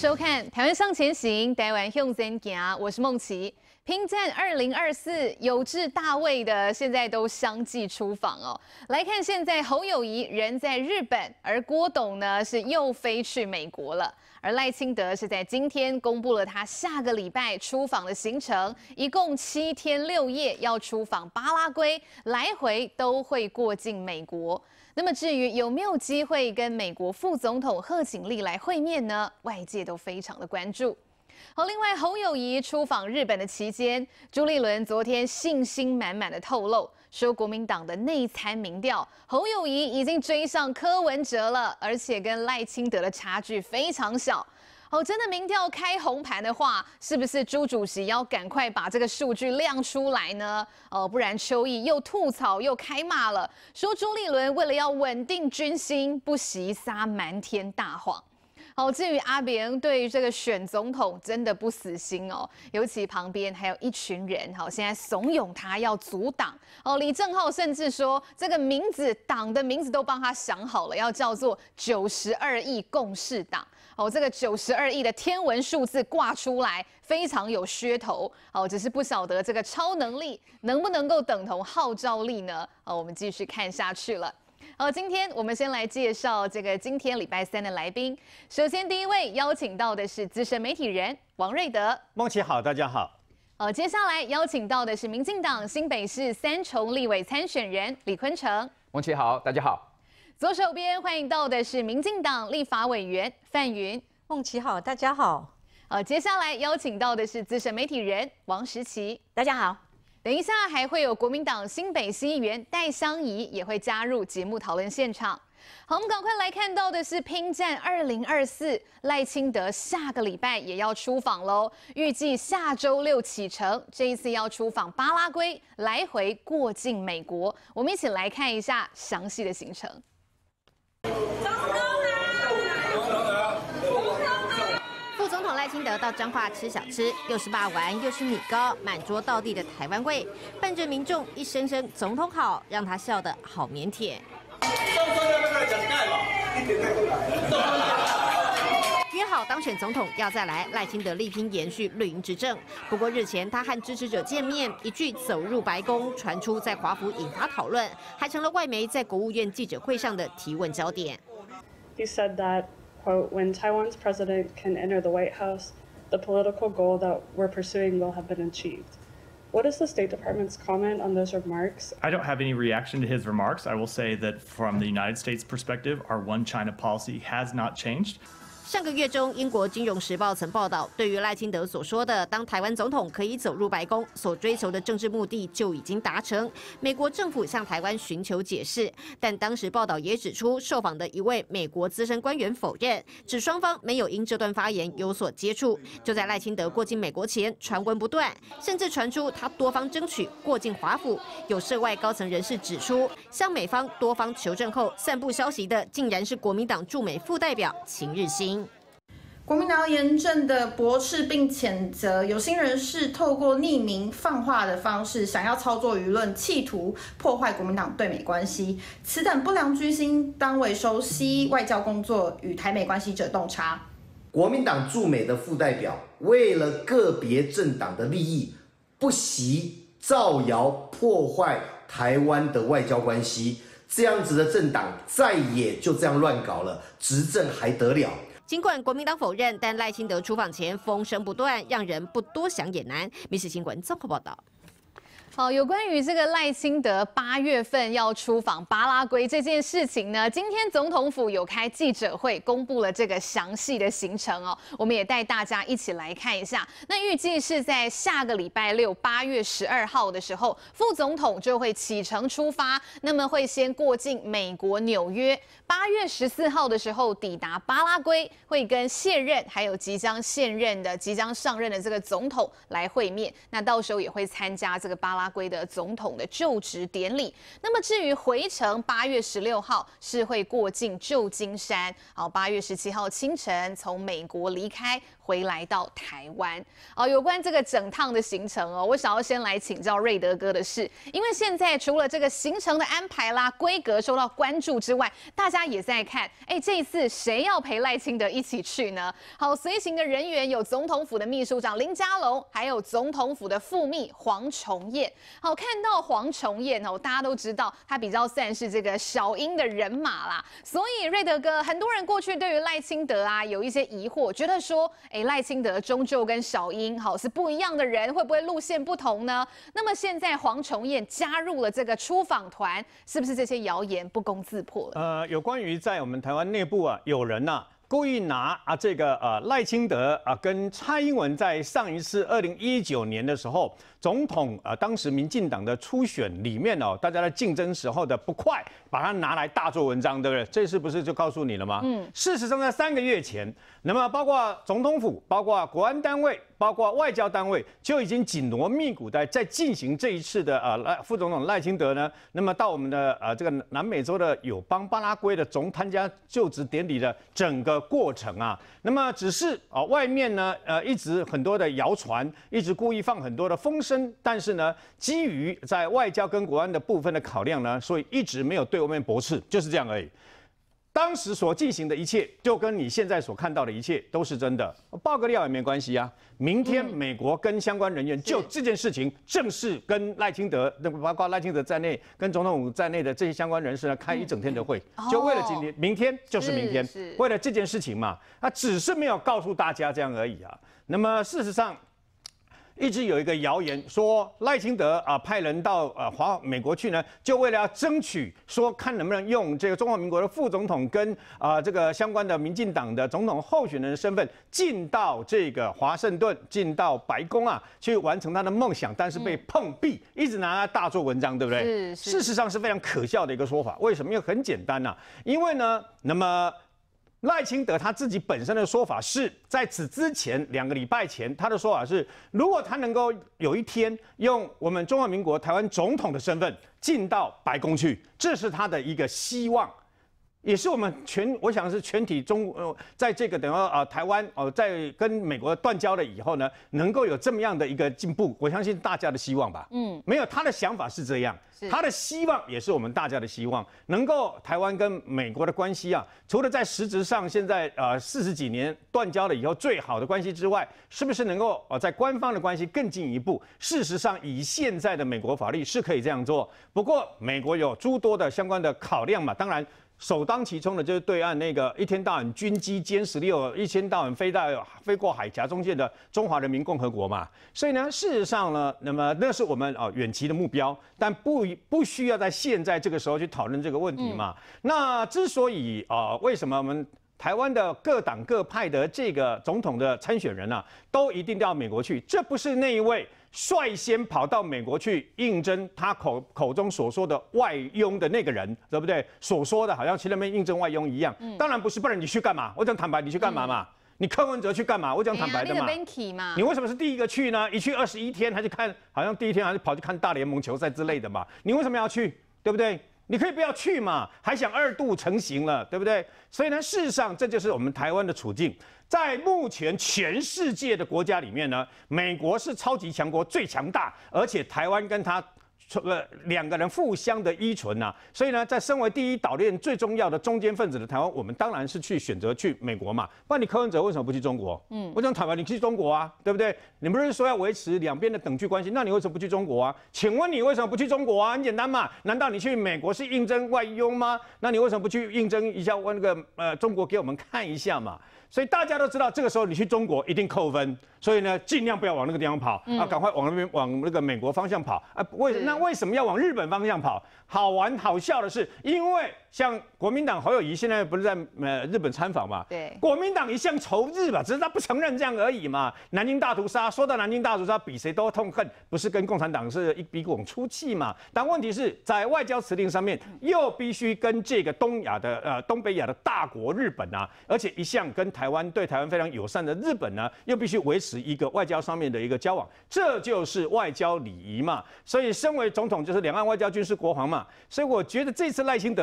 收看《台湾向前行》，台湾向前行，我是孟琦。拼战2024，有志大卫的现在都相继出访哦。来看现在侯友宜人在日本，而郭董呢是又飞去美国了。而赖清德是在今天公布了他下个礼拜出访的行程，一共7天6夜要出访巴拉圭，来回都会过境美国。那么至于有没有机会跟美国副总统贺锦丽来会面呢？外界都非常的关注。好，另外侯友宜出访日本的期间，朱立伦昨天信心满满的透露，说国民党的内参民调，侯友宜已经追上柯文哲了，而且跟赖清德的差距非常小。哦，真的民调开红盘的话，是不是朱主席要赶快把这个数据亮出来呢？不然邱毅又吐槽又开骂了，说朱立伦为了要稳定军心，不惜撒瞒天大谎。好，至于阿扁对于这个选总统真的不死心哦，尤其旁边还有一群人，好，现在怂恿他要阻挡。哦，李正皓甚至说这个名字党的名字都帮他想好了，要叫做92亿共事党。哦，这个92亿的天文数字挂出来，非常有噱头。哦，只是不晓得这个超能力能不能够等同号召力呢？我们继续看下去了。今天我们先来介绍这个今天礼拜3的来宾。首先，第一位邀请到的是资深媒体人王瑞德。 孟琦好，大家好。 接下来邀请到的是民进党新北市3重立委参选人李坤城。 孟琦好，大家好。 左手边欢迎到的是民进党立法委员范云。 孟琦好，大家好。 接下来邀请到的是资深媒体人王时琪。 大家好。 等一下还会有国民党新北市议员戴香怡也会加入节目讨论现场。好，我们赶快来看到的是拼战2024，赖清德下个礼拜也要出访喽，预计下周6启程，这一次要出访巴拉圭，来回过境美国。我们一起来看一下详细的行程。 副总统赖清德到彰化吃小吃，又是霸丸又是米糕，满桌道地的台湾味，伴着民众一声声总统好，让他笑得好腼腆。约好当选总统要再来，赖清德力拼延续绿营执政。不过日前他和支持者见面，一句走入白宫，传出在华府引发讨论，还成了外媒在国务院记者会上的提问焦点。 He said that, quote, when Taiwan's president can enter the White House, the political goal that we're pursuing will have been achieved. What is the State Department's comment on those remarks? I don't have any reaction to his remarks. I will say that from the United States perspective, our one China policy has not changed. 上个月中，英国《金融时报》曾报道，对于赖清德所说的当台湾总统可以走入白宫，所追求的政治目的就已经达成。美国政府向台湾寻求解释，但当时报道也指出，受访的一位美国资深官员否认，指双方没有因这段发言有所接触。就在赖清德过境美国前，传闻不断，甚至传出他多方争取过境华府。有涉外高层人士指出，向美方多方求证后，散布消息的竟然是国民党驻美副代表秦日新。 国民党严正的驳斥并谴责有心人士透过匿名放话的方式，想要操作舆论，企图破坏国民党对美关系。此等不良居心，当为熟悉外交工作与台美关系者洞察。 国民党驻美的副代表为了个别政党的利益，不惜造谣破坏台湾的外交关系。这样子的政党再也就这样乱搞了，执政还得了？ 尽管国民党否认，但赖清德出访前风声不断，让人不多想也难。民视新闻综合报道。 好，有关于这个赖清德8月份要出访巴拉圭这件事情呢，今天总统府有开记者会，公布了这个详细的行程哦。我们也带大家一起来看一下。那预计是在下个礼拜6，8月12号的时候，副总统就会启程出发，那么会先过境美国纽约。8月14号的时候抵达巴拉圭，会跟现任还有即将上任的这个总统来会面。那到时候也会参加这个巴拉圭的总统的就职典礼。那么至于回程，8月16号是会过境旧金山，8月17号清晨从美国离开， 回来到台湾。有关这个整趟的行程我想要先来请教瑞德哥的是，因为现在除了这个行程的安排啦、规格受到关注之外，大家也在看，这一次谁要陪赖清德一起去呢？好，随行的人员有总统府的秘书长林佳龙，还有总统府的副秘黄崇彦。好，看到黄崇彦大家都知道他比较算是这个小英的人马啦，所以瑞德哥，很多人过去对于赖清德有一些疑惑，觉得说，赖清德终究跟小英是不一样的人，会不会路线不同呢？那么现在黄崇彦加入了这个出访团，是不是这些谣言不攻自破了？ 有关于在我们台湾内部有人故意拿这个赖清德跟蔡英文在上一次2019年的时候，总统当时民进党的初选里面大家在竞争时候的不快，把它拿来大做文章，对不对？这次不是就告诉你了吗？事实上在3个月前，那么包括总统府、包括国安单位、包括外交单位，就已经紧锣密鼓的在进行这一次的副总统赖清德呢，那么到我们的这个南美洲的友邦巴拉圭的参加就职典礼的整个过程那么只是外面呢一直很多的谣传，一直故意放很多的风声，但是呢基于在外交跟国安的部分的考量呢，所以一直没有对外面驳斥，就是这样而已。当时所进行的一切，就跟你现在所看到的一切都是真的。爆个料也没关系啊。明天美国跟相关人员就这件事情正式跟赖清德，包括赖清德在内，跟总统府在内的这些相关人士呢，开一整天的会，就为了今天，明天就是明天，为了这件事情嘛。他只是没有告诉大家这样而已啊。那么事实上，一直有一个谣言说赖清德派人到美国去呢，就为了要争取说看能不能用这个中华民国的副总统跟这个相关的民进党的总统候选人的身份进到这个华盛顿，进到白宫去完成他的梦想，但是被碰壁，一直拿他大做文章，对不对？事实上是非常可笑的一个说法。为什么？因为很简单因为呢，那么赖清德他自己本身的说法是在此之前2个礼拜前，他的说法是，如果他能够有一天用我们中华民国台湾总统的身份进到白宫去，这是他的一个希望，也是我们我想是全体在这个等于台湾在跟美国断交了以后呢，能够有这么样的一个进步，我相信大家的希望吧。没有他的想法是这样，他的希望也是我们大家的希望，能够台湾跟美国的关系除了在实质上现在40几年断交了以后最好的关系之外，是不是能够在官方的关系更进一步？事实上，以现在的美国法律是可以这样做，不过美国有诸多的相关的考量嘛，当然。首当其冲的就是对岸那个一天到晚军机歼16，一天到晚飞过海峡中线的中华人民共和国嘛。所以呢，事实上呢，那么那是我们远期的目标，但不需要在现在这个时候去讨论这个问题嘛。那之所以为什么我们台湾的各党各派的这个总统的参选人都一定到美国去，这不是那一位率先跑到美国去应征他口中所说的外佣的那个人，对不对？所说的好像去那边应征外佣一样，当然不是，不然你去干嘛？我讲坦白，你去干嘛嘛？你柯文哲去干嘛？我讲坦白的嘛。你为什么是第一个去呢？一去21天，还去看，好像第一天还是跑去看大联盟球赛之类的嘛？你为什么要去？对不对？你可以不要去嘛，还想2度成行了，对不对？所以呢，事实上这就是我们台湾的处境。在目前全世界的国家里面呢，美国是超级强国，最强大，而且台湾跟他2个人互相的依存所以呢，在身为第一岛链最重要的中间分子的台湾，我们当然是选择去美国嘛。不然你柯文哲为什么不去中国？我讲台湾，你去中国对不对？你不是说要维持两边的等距关系，那你为什么不去中国请问你为什么不去中国很简单嘛，难道你去美国是应征外佣吗？那你为什么不去应征一下那个中国给我们看一下嘛？所以大家都知道，这个时候你去中国一定扣分，所以呢，尽量不要往那个地方跑赶快往那个美国方向跑那为什么要往日本方向跑？好玩好笑的是，因为像国民党侯友宜现在不是在日本参访嘛？对，国民党一向仇日吧，只是他不承认这样而已嘛。南京大屠杀，说到南京大屠杀，比谁都痛恨，不是跟共产党是一鼻孔出气嘛？但问题是在外交辞令上面，又必须跟这个东北亚的大国日本而且一向跟对台湾非常友善的日本又必须维持一个外交上面的一个交往，这就是外交礼仪嘛。所以身为总统就是两岸外交军事国防嘛。所以我觉得这次赖清德很简单。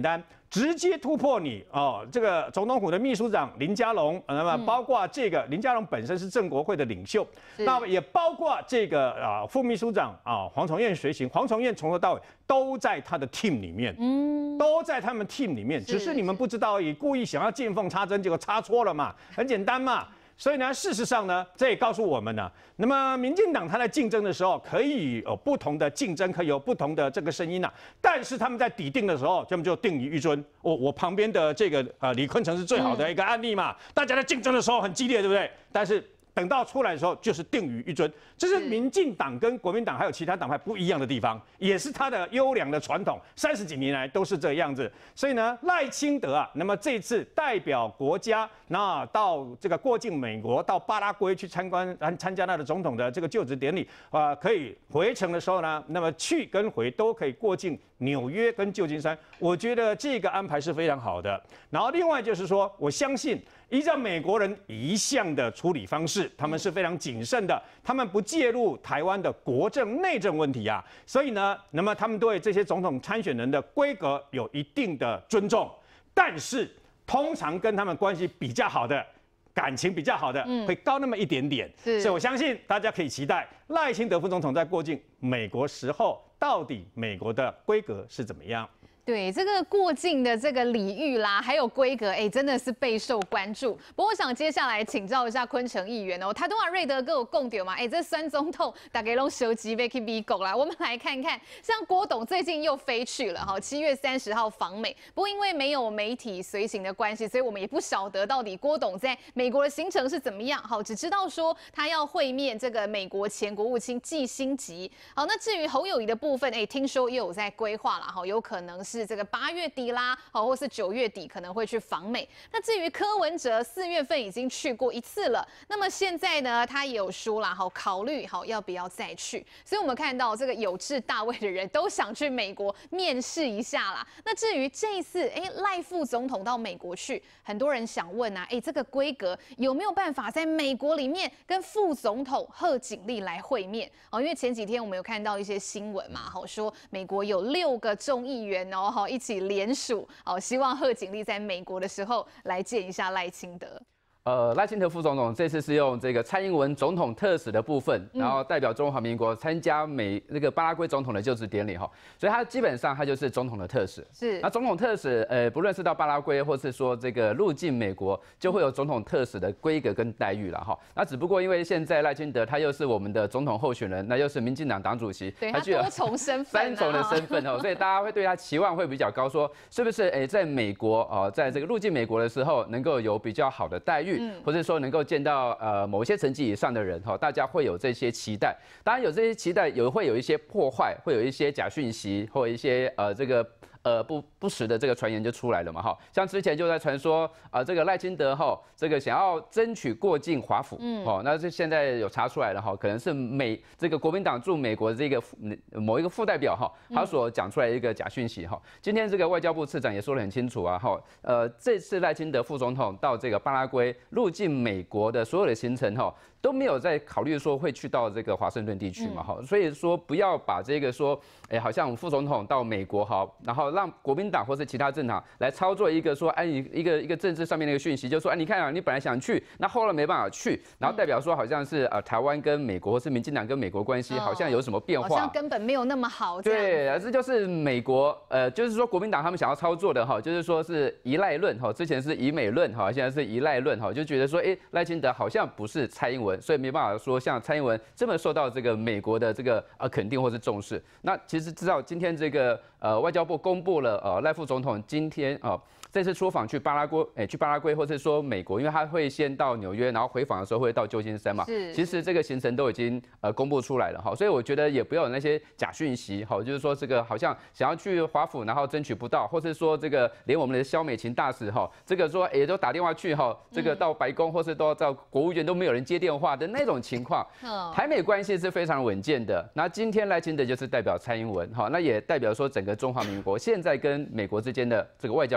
单，直接突破你哦。这个总统府的秘书长林佳龙，那么包括这个林佳龙本身是正国会的领袖，那么也包括这个副秘书长黄崇彦随行，黄崇彦从头到尾都在他的 team 里面，都在他们 team 里面，只是你们不知道而已，故意想要见缝插针，结果插错了嘛，很简单嘛。所以呢，事实上呢，这也告诉我们呢，那么民进党他在竞争的时候，可以有不同的竞争，可以有不同的这个声音啊。但是他们在底定的时候，他们就定于一尊。我旁边的这个李坤城是最好的一个案例嘛。大家在竞争的时候很激烈，对不对？但是等到出来的时候，就是定于一尊。这是民进党跟国民党还有其他党派不一样的地方，也是他的优良的传统，30几年来都是这个样子。所以呢，赖清德啊，那么这次代表国家，那到这个过境美国，到巴拉圭去参加他的总统的这个就职典礼可以回程的时候呢，那么去跟回都可以过境纽约跟旧金山，我觉得这个安排是非常好的。然后另外就是说，我相信依照美国人一向的处理方式，他们是非常谨慎的，他们不介入台湾的国政内政问题啊，所以呢，那么他们对这些总统参选人的规格有一定的尊重，但是通常跟他们关系比较好的、感情比较好的，会高那么一点点。所以我相信大家可以期待赖清德副总统在过境美国时候，到底美国的规格是怎么样。 对这个过境的这个礼遇啦，还有规格，真的是备受关注。不过我想接下来请教一下坤城议员哦，台东啊瑞德哥有共点嘛？这孙总统大概拢收集被去美国啦。我们来看看，像郭董最近又飞去了哈，7月30号访美。不过因为没有媒体随行的关系，所以我们也不晓得到底郭董在美国的行程是怎么样。好，只知道说他要会面这个美国前国务卿季辛吉。好，那至于侯友宜的部分，听说又有在规划了哈，有可能是这个8月底啦，或是9月底可能会去访美。那至于柯文哲4月份已经去过1次了，那么现在呢，他也有说啦，考虑要不要再去。所以我们看到这个有志大位的人都想去美国面试一下啦。那至于这一次，赖副总统到美国去，很多人想问啊，这个规格有没有办法在美国里面跟副总统贺锦丽来会面？因为前几天我们有看到一些新闻嘛，说美国有6个众议员一起联署，希望贺锦丽在美国的时候来见一下赖清德。 赖清德副总统这次是用这个蔡英文总统特使的部分，然后代表中华民国参加那个巴拉圭总统的就职典礼哈，所以他基本上他就是总统的特使。是，那总统特使不论是到巴拉圭，或是说这个入境美国，就会有总统特使的规格跟待遇了哈。那只不过因为现在赖清德他又是我们的总统候选人，那又是民进党党主席， 对他多重身份、 3重的身份哦，所以大家会对他期望会比较高，说是不是在美国在这个入境美国的时候能够有比较好的待遇。或者说能够见到某些层级以上的人大家会有这些期待。当然有这些期待，会有一些破坏，会有一些假讯息，或一些这个不实的这个传言就出来了嘛像之前就在传说这个赖清德这个想要争取过境华府那这现在有查出来了可能是这个国民党驻美国的这个某一个副代表他所讲出来一个假讯息今天这个外交部次长也说得很清楚这次赖清德副总统到这个巴拉圭入境美国的所有的行程都没有在考虑说会去到这个华盛顿地区嘛所以说不要把这个说好像副总统到美国然后让国民党或是其他政党来操作一个说一个政治上面的一个讯息，就说你看你本来想去，那后来没办法去，然后代表说好像是台湾跟美国或是民进党跟美国关系好像有什么变化， 好像根本没有那么好。 对，这就是美国就是说国民党他们想要操作的就是说是依赖论之前是以美论现在是依赖论就觉得说赖清德好像不是蔡英文，所以没办法说像蔡英文这么受到这个美国的这个肯定或是重视。那其实知道今天这个外交部公布了赖副总统今天这次出访去巴拉圭或是说美国，因为他会先到纽约，然后回访的时候会到旧金山嘛。其实这个行程都已经公布出来了所以我觉得也不要有那些假讯息就是说这个好像想要去华府，然后争取不到，或是说这个连我们的萧美琴大使这个说也都打电话去这个到白宫或是都到国务院都没有人接电话的那种情况。台美关系是非常稳健的。那今天赖清德就是代表蔡英文那也代表说整个中华民国现在跟美国之间的这个外交关系是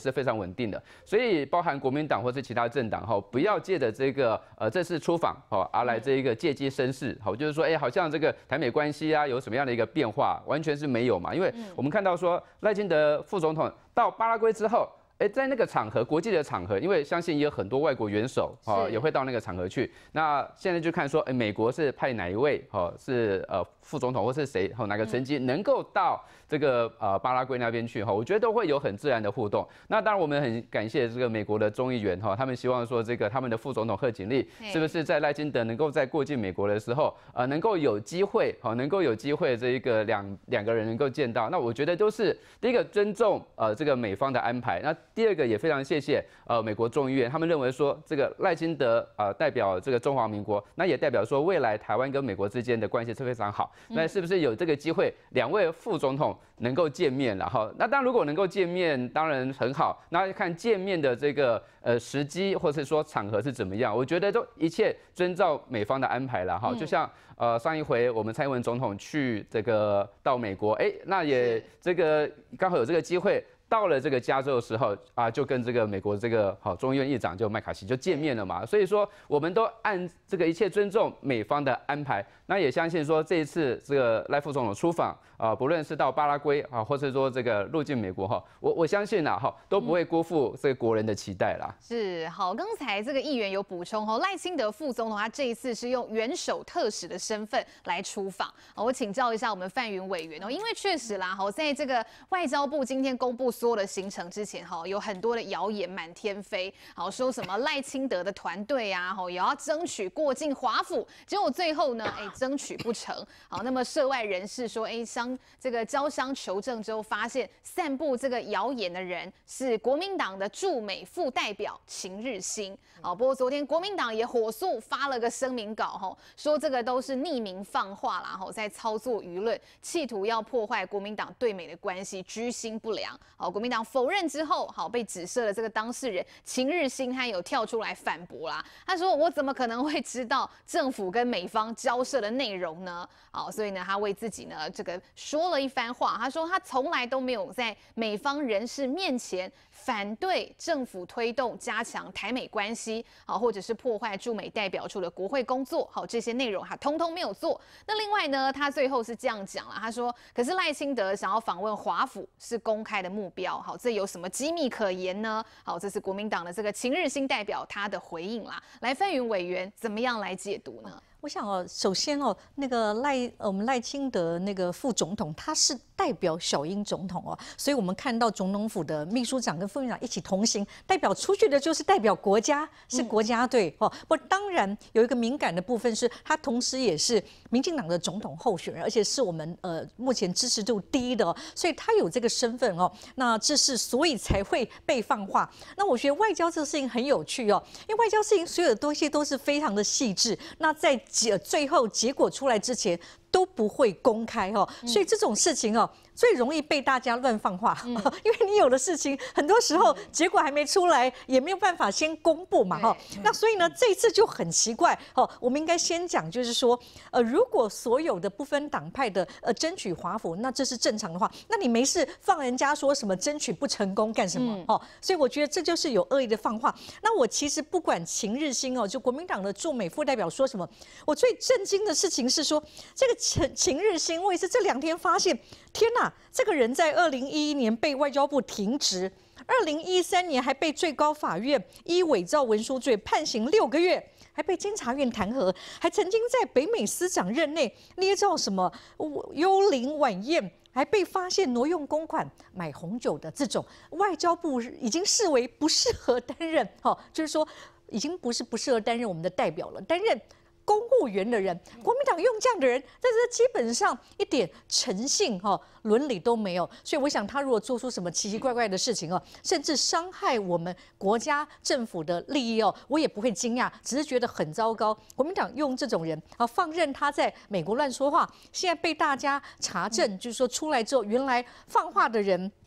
是非常稳定的。所以包含国民党或是其他政党不要借着这个这次出访而来这一个借机生事，就是说好像这个台美关系啊有什么样的一个变化，完全是没有嘛。因为我们看到说赖清德副总统到巴拉圭之后。在那个场合，国际的场合，因为相信也有很多外国元首也会到那个场合去。那现在就看说，美国是派哪一位是副总统或是谁哪个层级能够到这个巴拉圭那边去我觉得都会有很自然的互动。那当然我们很感谢这个美国的众议员他们希望说这个他们的副总统贺锦丽是不是在赖清德能够在过境美国的时候能够有机会这一个两个人能够见到。那我觉得都是第一个尊重这个美方的安排。那第二个也非常谢谢美国众议院，他们认为说这个赖清德代表这个中华民国，那也代表说未来台湾跟美国之间的关系是非常好。那是不是有这个机会，两位副总统能够见面了那当然如果能够见面，当然很好。那看见面的这个时机或是说场合是怎么样，我觉得都一切遵照美方的安排了就像上一回我们蔡英文总统去这个到美国，那也这个刚好有这个机会。到了这个加州的时候就跟这个美国这个众议院议长就麦卡锡就见面了嘛，所以说我们都按这个一切尊重美方的安排，那也相信说这一次这个赖副总统出访不论是到巴拉圭或者说这个入境美国我相信都不会辜负这个国人的期待啦。 是好，刚才这个议员有补充赖清德副总统他这一次是用元首特使的身份来出访我请教一下我们范云委员因为确实啦在这个外交部今天公布所有的行程之前有很多的谣言满天飞说什么赖清德的团队也要争取过境华府，结果最后呢争取不成那么涉外人士说这个交相求证之后，发现散布这个谣言的人是国民党的驻美副代表秦日新不过昨天国民党也火速发了个声明稿说这个都是匿名放话啦在操作舆论，企图要破坏国民党对美的关系，居心不良国民党否认之后被指涉的这个当事人秦日新他有跳出来反驳啦，他说我怎么可能会知道政府跟美方交涉的内容呢所以呢他为自己呢这个说了一番话，他说他从来都没有在美方人士面前反对政府推动加强台美关系或者是破坏驻美代表处的国会工作这些内容他通通没有做。那另外呢他最后是这样讲了，他说可是赖清德想要访问华府是公开的目标这有什么机密可言呢这是国民党的这个秦日新代表他的回应啦。来，范云委员怎么样来解读呢？ 我想首先那个我们赖清德那个副总统，他是代表小英总统所以我们看到总统府的秘书长跟副秘书长一起同行，代表出去的就是代表国家，是国家队不，当然有一个敏感的部分是，他同时也是民进党的总统候选人，而且是我们目前支持度第一的所以他有这个身份那这是所以才会被放话。那我觉得外交这个事情很有趣因为外交事情所有的东西都是非常的细致，那在最后结果出来之前都不会公开所以这种事情最容易被大家乱放话因为你有的事情很多时候结果还没出来，也没有办法先公布嘛那所以呢这一次就很奇怪我们应该先讲，就是说如果所有的不分党派的争取华府，那这是正常的话，那你没事放人家说什么争取不成功干什么所以我觉得这就是有恶意的放话。那我其实不管秦日新就国民党的驻美副代表说什么，我最震惊的事情是说这个秦日新，我也是这2天发现，天哪，这个人在2011年被外交部停职，2013年还被最高法院依伪造文书罪判刑6个月，还被监察院弹劾，还曾经在北美司长任内捏造什么幽灵晚宴，还被发现挪用公款买红酒的这种，外交部已经视为不适合担任就是说已经不是不适合担任我们的代表了，担任公务员的人，国民党用这样的人，但是基本上一点诚信伦理都没有。所以我想，他如果做出什么奇奇怪怪的事情甚至伤害我们国家政府的利益我也不会惊讶，只是觉得很糟糕。国民党用这种人放任他在美国乱说话，现在被大家查证，就是说出来之后，原来放话的人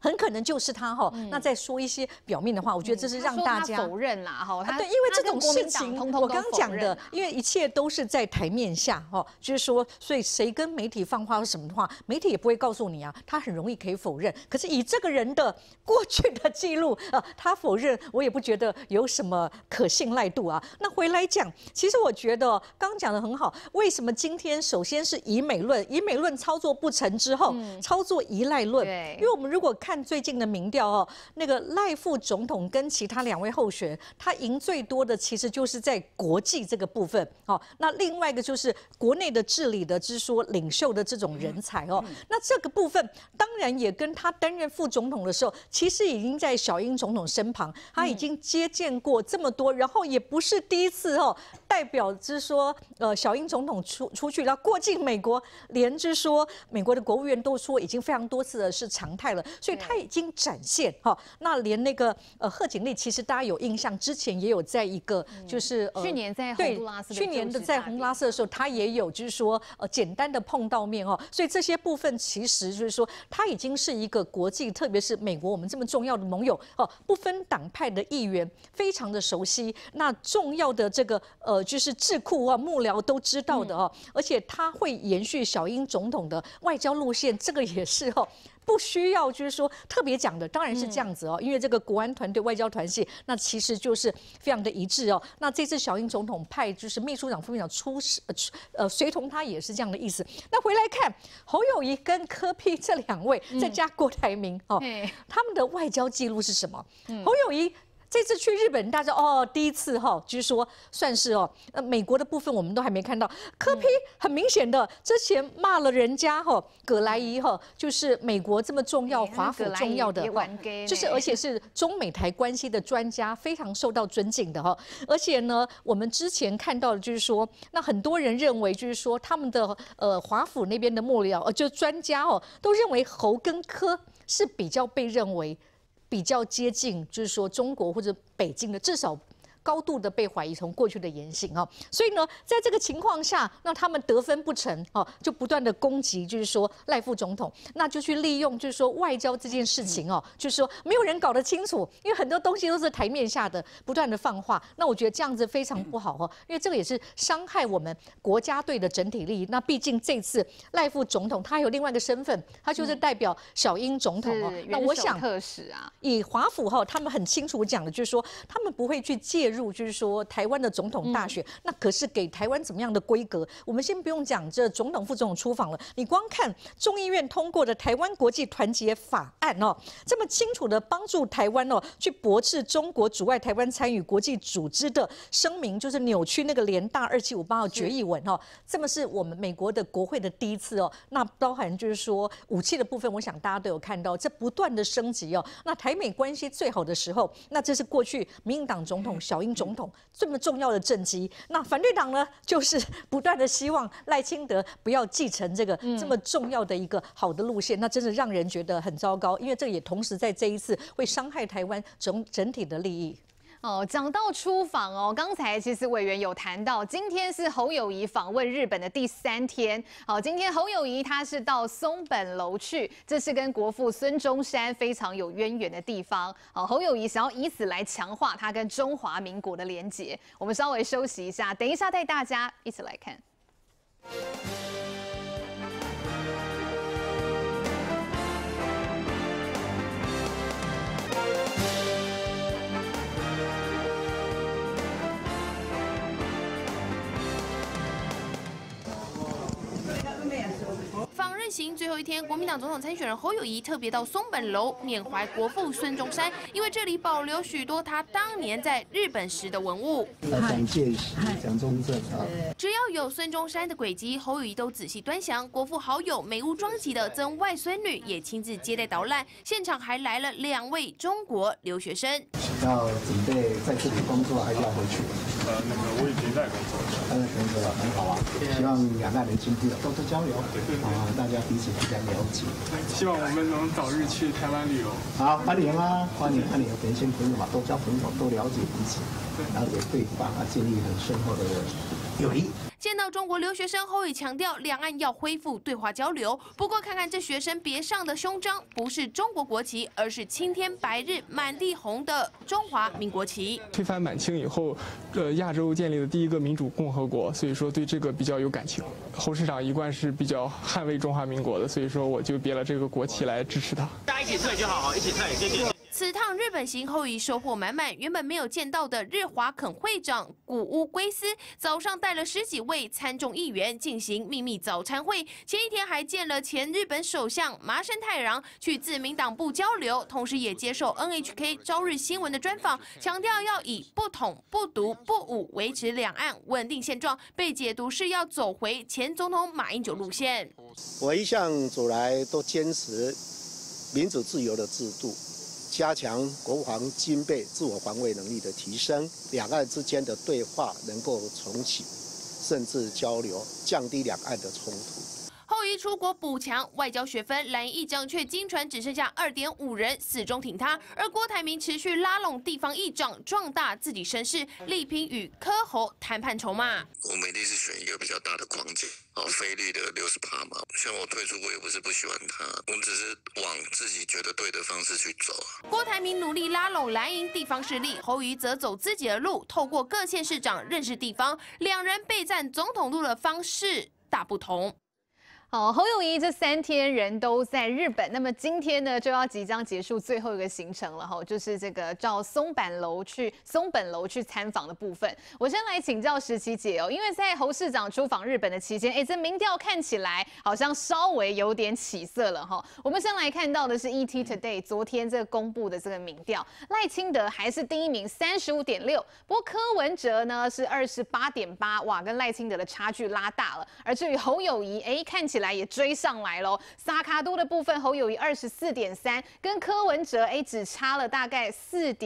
很可能就是他哈。那再说一些表面的话，我觉得这是让大家否认啦哈。 对，因为这种事情，我刚刚讲的，因为一切都是在台面下哈，就是说，所以谁跟媒体放话或什么的话，媒体也不会告诉你啊，他很容易可以否认。可是以这个人的过去的记录他否认，我也不觉得有什么可信赖度啊。那回来讲，其实我觉得刚刚讲的很好，为什么今天首先是以美论操作不成之后，操作依赖论？因为我们如果看最近的民调那个赖副总统跟其他2位候选人，他赢最多的其实就是在国际这个部分那另外一个就是国内的治理的之说领袖的这种人才那这个部分当然也跟他担任副总统的时候，其实已经在小英总统身旁，他已经接见过这么多，然后也不是第一次代表之说小英总统出去，然后过境美国，连之说美国的国务院都说已经非常多次的是常态了，所以他已经展现那连那个贺锦丽，其实大家有印象，之前也有在一个就是去年在洪都拉斯， 去年的在洪都拉斯的时候，他也有就是说简单的碰到面所以这些部分其实就是说他已经是一个国际，特别是美国我们这么重要的盟友不分党派的议员非常的熟悉，那重要的这个就是智库幕僚都知道的而且他会延续小英总统的外交路线，这个也是不需要就是说特别讲的，当然是这样子因为这个国安团队、外交团系，那其实就是非常的一致那这次小英总统派就是秘书长、副秘书长随同他，也是这样的意思。那回来看侯友宜跟柯 P 这2位，再加郭台铭他们的外交记录是什么？侯友宜这次去日本，大家第一次就是说算是美国的部分我们都还没看到。柯 P 很明显的之前骂了人家葛莱仪就是美国这么重要、华府重要的就是而且是中美台关系的专家，非常受到尊敬的而且呢，我们之前看到的就是说，那很多人认为就是说他们的华府那边的幕僚就专家都认为侯跟柯是比较被认为比较接近，就是说中国或者北京的，至少高度的被怀疑从过去的言行所以呢，在这个情况下，那他们得分不成就不断的攻击，就是说赖副总统，那就去利用就是说外交这件事情就是说没有人搞得清楚，因为很多东西都是台面下的不断的放话，那我觉得这样子非常不好因为这个也是伤害我们国家队的整体利益。那毕竟这次赖副总统他有另外一个身份，他就是代表小英总统那我想特使以华府他们很清楚讲的就是说，他们不会去介入就是说台湾的总统大选，那可是给台湾怎么样的规格？我们先不用讲这总统、副总统出访了，你光看众议院通过的台湾国际团结法案这么清楚的帮助台湾去驳斥中国阻碍台湾参与国际组织的声明，就是扭曲那个联大2758号决议文这么是我们美国的国会的第一次那包含就是说武器的部分，我想大家都有看到，这不断的升级那台美关系最好的时候，那这是过去民进党总统小英总统这么重要的政绩，那反对党呢，就是不断的希望赖清德不要继承这个这么重要的一个好的路线，那真的让人觉得很糟糕，因为这也同时在这一次会伤害台湾整体的利益。 讲到出访刚才其实委员有谈到，今天是侯友宜访问日本的第3天。今天侯友宜他是到松本楼去，这是跟国父孙中山非常有渊源的地方。侯友宜想要以此来强化他跟中华民国的连结。我们稍微休息一下，等一下带大家一起来看。 访日行最后一天，国民党总统参选人侯友宜特别到松本楼缅怀国父孙中山，因为这里保留许多他当年在日本时的文物。 蒋介石、蒋中正只要有孙中山的轨迹，侯友宜都仔细端详。国父好友美屋庄吉的曾外孙女也亲自接待导览，现场还来了2位中国留学生。 要准备在这里工作，还是要回去？ 我已经在工作了。 在工作了，很好啊。希望2岸人经多多交流，大家彼此比较了解。 希望我们能早日去台湾旅游。 好，欢迎啊，欢迎年轻朋友嘛，多交朋友，多了解彼此，了解对方建立很深厚的友谊。 见到中国留学生后，也强调两岸要恢复对话交流。不过，看看这学生别上的胸章，不是中国国旗，而是青天白日满地红的中华民国旗。 推翻满清以后，亚洲建立的第一个民主共和国，所以说对这个比较有感情。侯市长一贯是比较捍卫中华民国的，所以说我就别了这个国旗来支持他。 大家一起退就好，一起退，谢谢。 此趟日本行，侯友宜收获满满。原本没有见到的日华肯会长谷屋圭司，早上带了10几位参众议员进行秘密早餐会。前一天还见了前日本首相麻生太郎，去自民党部交流，同时也接受 NHK 朝日新闻的专访，强调要以不统、不独、不武维持两岸稳定现状。被解读是要走回前总统马英九路线。 我一向走来都坚持民主自由的制度。加强国防军备自我防卫能力的提升，两岸之间的对话能够重启，甚至交流，降低两岸的冲突。 后移出国补强外交学分，蓝营议长却经传只剩下2.5人，死忠挺他。而郭台铭持续拉拢地方议长，壮大自己声势，力拼与柯侯谈判筹码。 我们一定是选一个比较大的框架。菲律的60%嘛，像我退出，我也不是不喜欢他，我们只是往自己觉得对的方式去走。 郭台铭努力拉拢蓝营地方势力，侯友宜则走自己的路，透过各县市长认识地方，两人备战总统路的方式大不同。 好，侯友宜这3天人都在日本，那么今天呢就要即将结束最后一个行程了哈，就是这个到松本楼去参访的部分。我先来请教时琪姐哦，因为在侯市长出访日本的期间，这民调看起来好像稍微有点起色了哈。我们先来看到的是 ET Today 昨天这个公布的这个民调，赖清德还是第一名35.6%，不过柯文哲呢是28.8%，哇，跟赖清德的差距拉大了。而至于侯友宜，看起来也追上来喽。萨卡都的部分，侯友宜24.3%，跟柯文哲只差了大概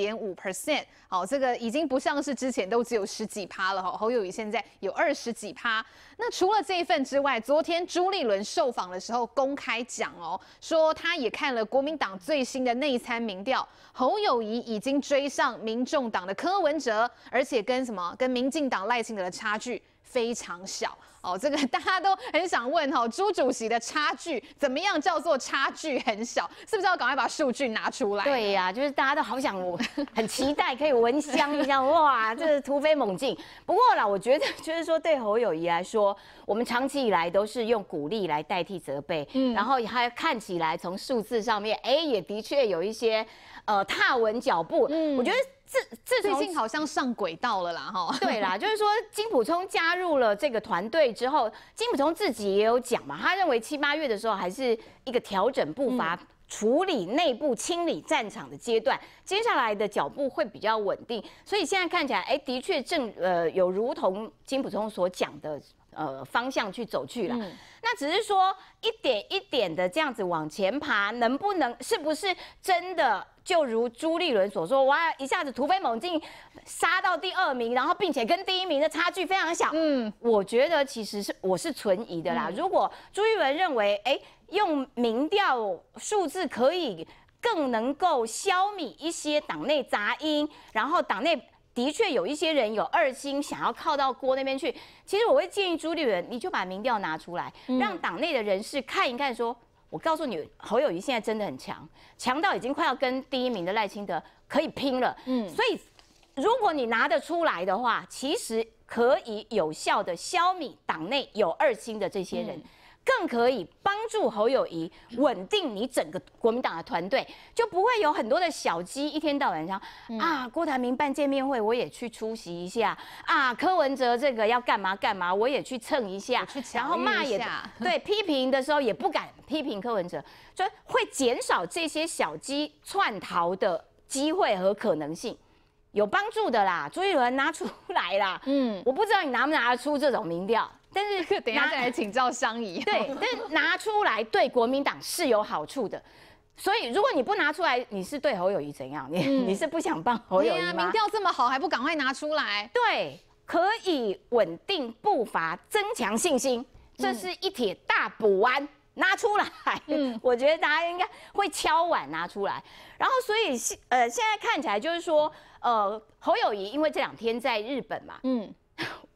4.5%。好，这个已经不像是之前都只有10几%了哈，侯友宜现在有20几%。那除了这一份之外，昨天朱立伦受访的时候公开讲哦，说他也看了国民党最新的内参民调，侯友宜已经追上民众党的柯文哲，而且跟民进党赖清德的差距非常小。哦，这个大家都很想问哈，朱主席的差距怎么样叫做差距很小？是不是要赶快把数据拿出来？ 对呀，就是大家都好想，很期待可以闻香一下，哇，这是突飞猛进。不过啦，我觉得就是说，对侯友宜来说，我们长期以来都是用鼓励来代替责备，然后还看起来从数字上面，也的确有一些踏稳脚步。我觉得。 最近好像上轨道了啦，哈。 对啦，就是说金溥聪加入了这个团队之后，金溥聪自己也有讲嘛，他认为7、8月的时候还是一个调整步伐、处理内部、清理战场的阶段，接下来的脚步会比较稳定。所以现在看起来，的确有如同金溥聪所讲的方向去走去了。那只是说一点一点的这样子往前爬，是不是真的就如朱立伦所说，哇，一下子突飞猛进，杀到第2名，然后并且跟第1名的差距非常小？我觉得其实我是存疑的啦。如果朱立伦认为，用民调数字可以更能够消弭一些党内杂音，然后党内的确有一些人有2心，想要靠到郭那边去。其实我会建议朱立伦，你就把民调拿出来，让党内的人士看一看说，我告诉你，侯友宜现在真的很强，强到已经快要跟第1名的赖清德可以拼了。所以如果你拿得出来的话，其实可以有效的消弭党内有2心的这些人。更可以帮助侯友宜稳定你整个国民党的团队，就不会有很多的小鸡一天到晚上郭台铭办见面会我也去出席一下柯文哲这个要干嘛干嘛我也去蹭一下，然后骂也对，批评的时候也不敢批评柯文哲，就会减少这些小鸡窜逃的机会和可能性。有帮助的啦，朱立伦拿出来啦。我不知道你拿不拿得出这种民调。但是等一下再来请教相宜。 对，但是拿出来对国民党是有好处的。所以如果你不拿出来，你是对侯友宜怎样？你是不想帮侯友宜吗？ 民调这么好，还不赶快拿出来？ 对，可以稳定步伐，增强信心，这是一帖大补丸。拿出来，我觉得大家应该会敲碗拿出来。然后，所以现在看起来就是说，侯友宜因为这2天在日本嘛，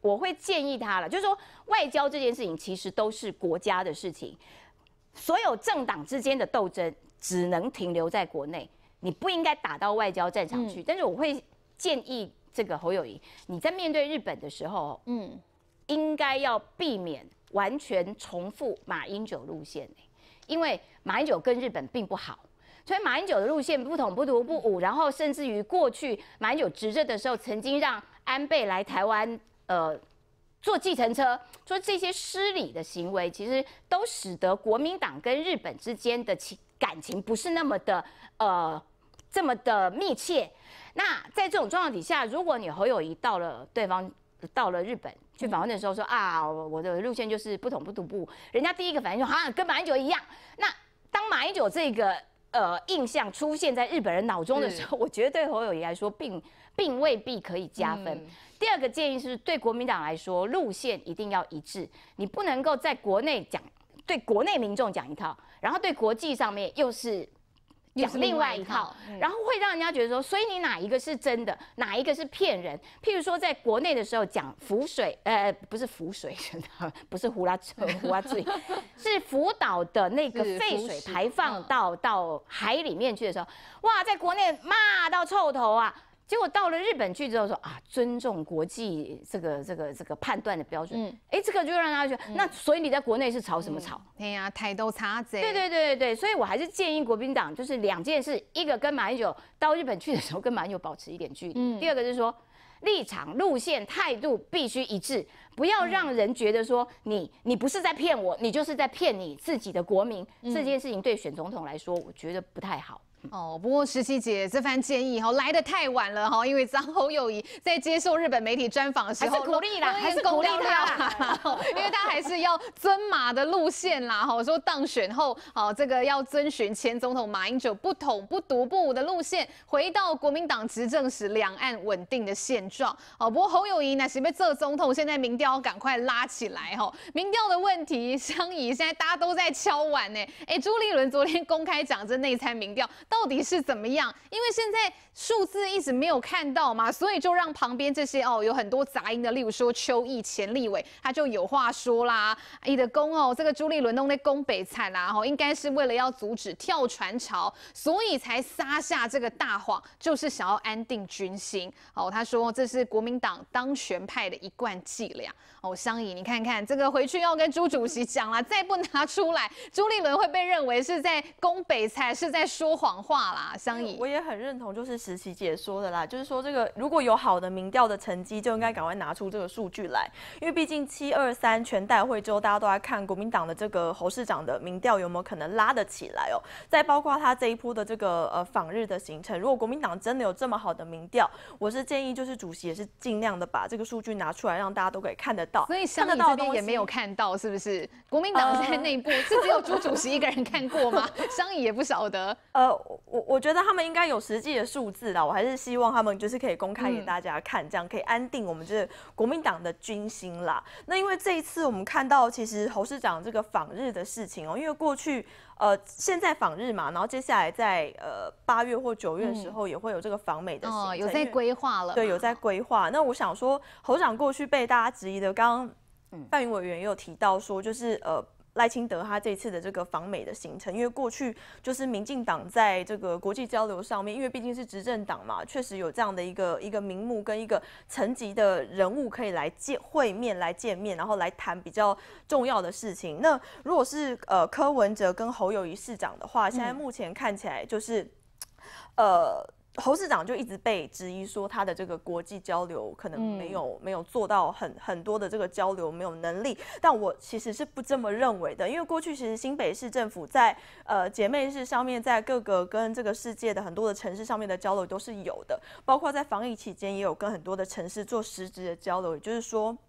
我会建议他了，就是说外交这件事情其实都是国家的事情，所有政党之间的斗争只能停留在国内，你不应该打到外交战场去。但是我会建议这个侯友宜，你在面对日本的时候，应该要避免完全重复马英九路线，因为马英九跟日本并不好。所以马英九的路线不统不独不武，然后甚至于过去马英九执政的时候，曾经让安倍来台湾，坐计程车，说这些失礼的行为，其实都使得国民党跟日本之间的感情不是那么的这么的密切。那在这种状况底下，如果你侯友宜到了日本去访问的时候说啊，我的路线就是不统不独不武，人家第一个反应说啊，跟马英九一样。那当马英九这个印象出现在日本人脑中的时候，我觉得对侯友宜来说并未必可以加分。第二个建议是对国民党来说，路线一定要一致，你不能够在国内对国内民众讲一套，然后对国际上面又是讲另外一套，然后会让人家觉得说，所以你哪一个是真的，哪一个是骗人？譬如说，在国内的时候讲浮水，不是浮水，不是胡拉醉，是福岛的那个废水排放到海里面去的时候，哇，在国内骂到臭头啊！结果到了日本去之后说啊，尊重国际这个判断的标准，这个就让他觉得，那所以你在国内是吵什么吵？ 哎呀，态度差贼。 对，所以我还是建议国民党就是两件事，一个跟马英九到日本去的时候跟马英九保持一点距离，第二个是说立场、路线、态度必须一致，不要让人觉得说你不是在骗我，你就是在骗你自己的国民。这件事情对选总统来说，我觉得不太好。 不过17姐这番建议来得太晚了因为侯友宜在接受日本媒体专访的时候， 还是鼓励啦，还是鼓励他， 因为他还是要遵马的路线啦，说当选后这个要遵循前总统马英九不统不独不武的路线，回到国民党执政时两岸稳定的现状。不过侯友宜那是被这总统现在民调赶快拉起来民调的问题，相宜现在大家都在敲碗呢。朱立伦昨天公开讲这内参民调到底是怎么样？因为现在数字一直没有看到嘛，所以就让旁边这些有很多杂音的，例如说邱毅前立委，他就有话说啦，你的攻这个朱立伦弄在攻北惨啦应该是为了要阻止跳船潮，所以才撒下这个大谎，就是想要安定军心他说这是国民党当权派的一贯伎俩相宜你看看这个回去要跟朱主席讲啦，再不拿出来，朱立伦会被认为是在攻北菜，是在说谎话啦。相宜， 我也很认同，就是17姐说的啦，就是说这个如果有好的民调的成绩，就应该赶快拿出这个数据来，因为毕竟723全代会之后，大家都在看国民党的这个侯市长的民调有没有可能拉得起来再包括他这一波的这个访日的行程，如果国民党真的有这么好的民调，我是建议就是主席也是尽量的把这个数据拿出来，让大家都可以看得到。 所以相宜这边也没有看到，是不是？国民党在内部是只有朱主席一个人看过吗？相宜也不晓得。 我觉得他们应该有实际的数字啦，我还是希望他们就是可以公开给大家看，这样可以安定我们这国民党的军心啦。那因为这一次我们看到，其实侯市长这个访日的事情因为过去现在访日嘛，然后接下来在8月或9月的时候也会有这个访美的行程， 有在规划了， 对，有在规划。那我想说，侯长过去被大家质疑的，刚刚范云委员也有提到说，就是赖清德他这次的这个访美的行程，因为过去就是民进党在这个国际交流上面，因为毕竟是执政党嘛，确实有这样的一个名目跟一个层级的人物可以来见面，然后来谈比较重要的事情。那如果是柯文哲跟侯友宜市长的话，现在目前看起来就是侯市长就一直被质疑说他的这个国际交流可能没有做到很多的这个交流，没有能力。但我其实是不这么认为的，因为过去其实新北市政府在姐妹市上面，在各个跟这个世界的很多的城市上面的交流都是有的，包括在防疫期间也有跟很多的城市做实质的交流，也就是说。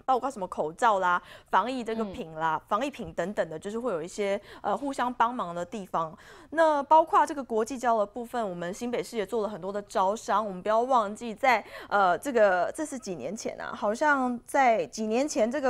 包括什么口罩啦、防疫这个品啦、防疫品等等的，就是会有一些互相帮忙的地方。那包括这个国际交的部分，我们新北市也做了很多的招商。我们不要忘记在这是几年前啊，好像在几年前这个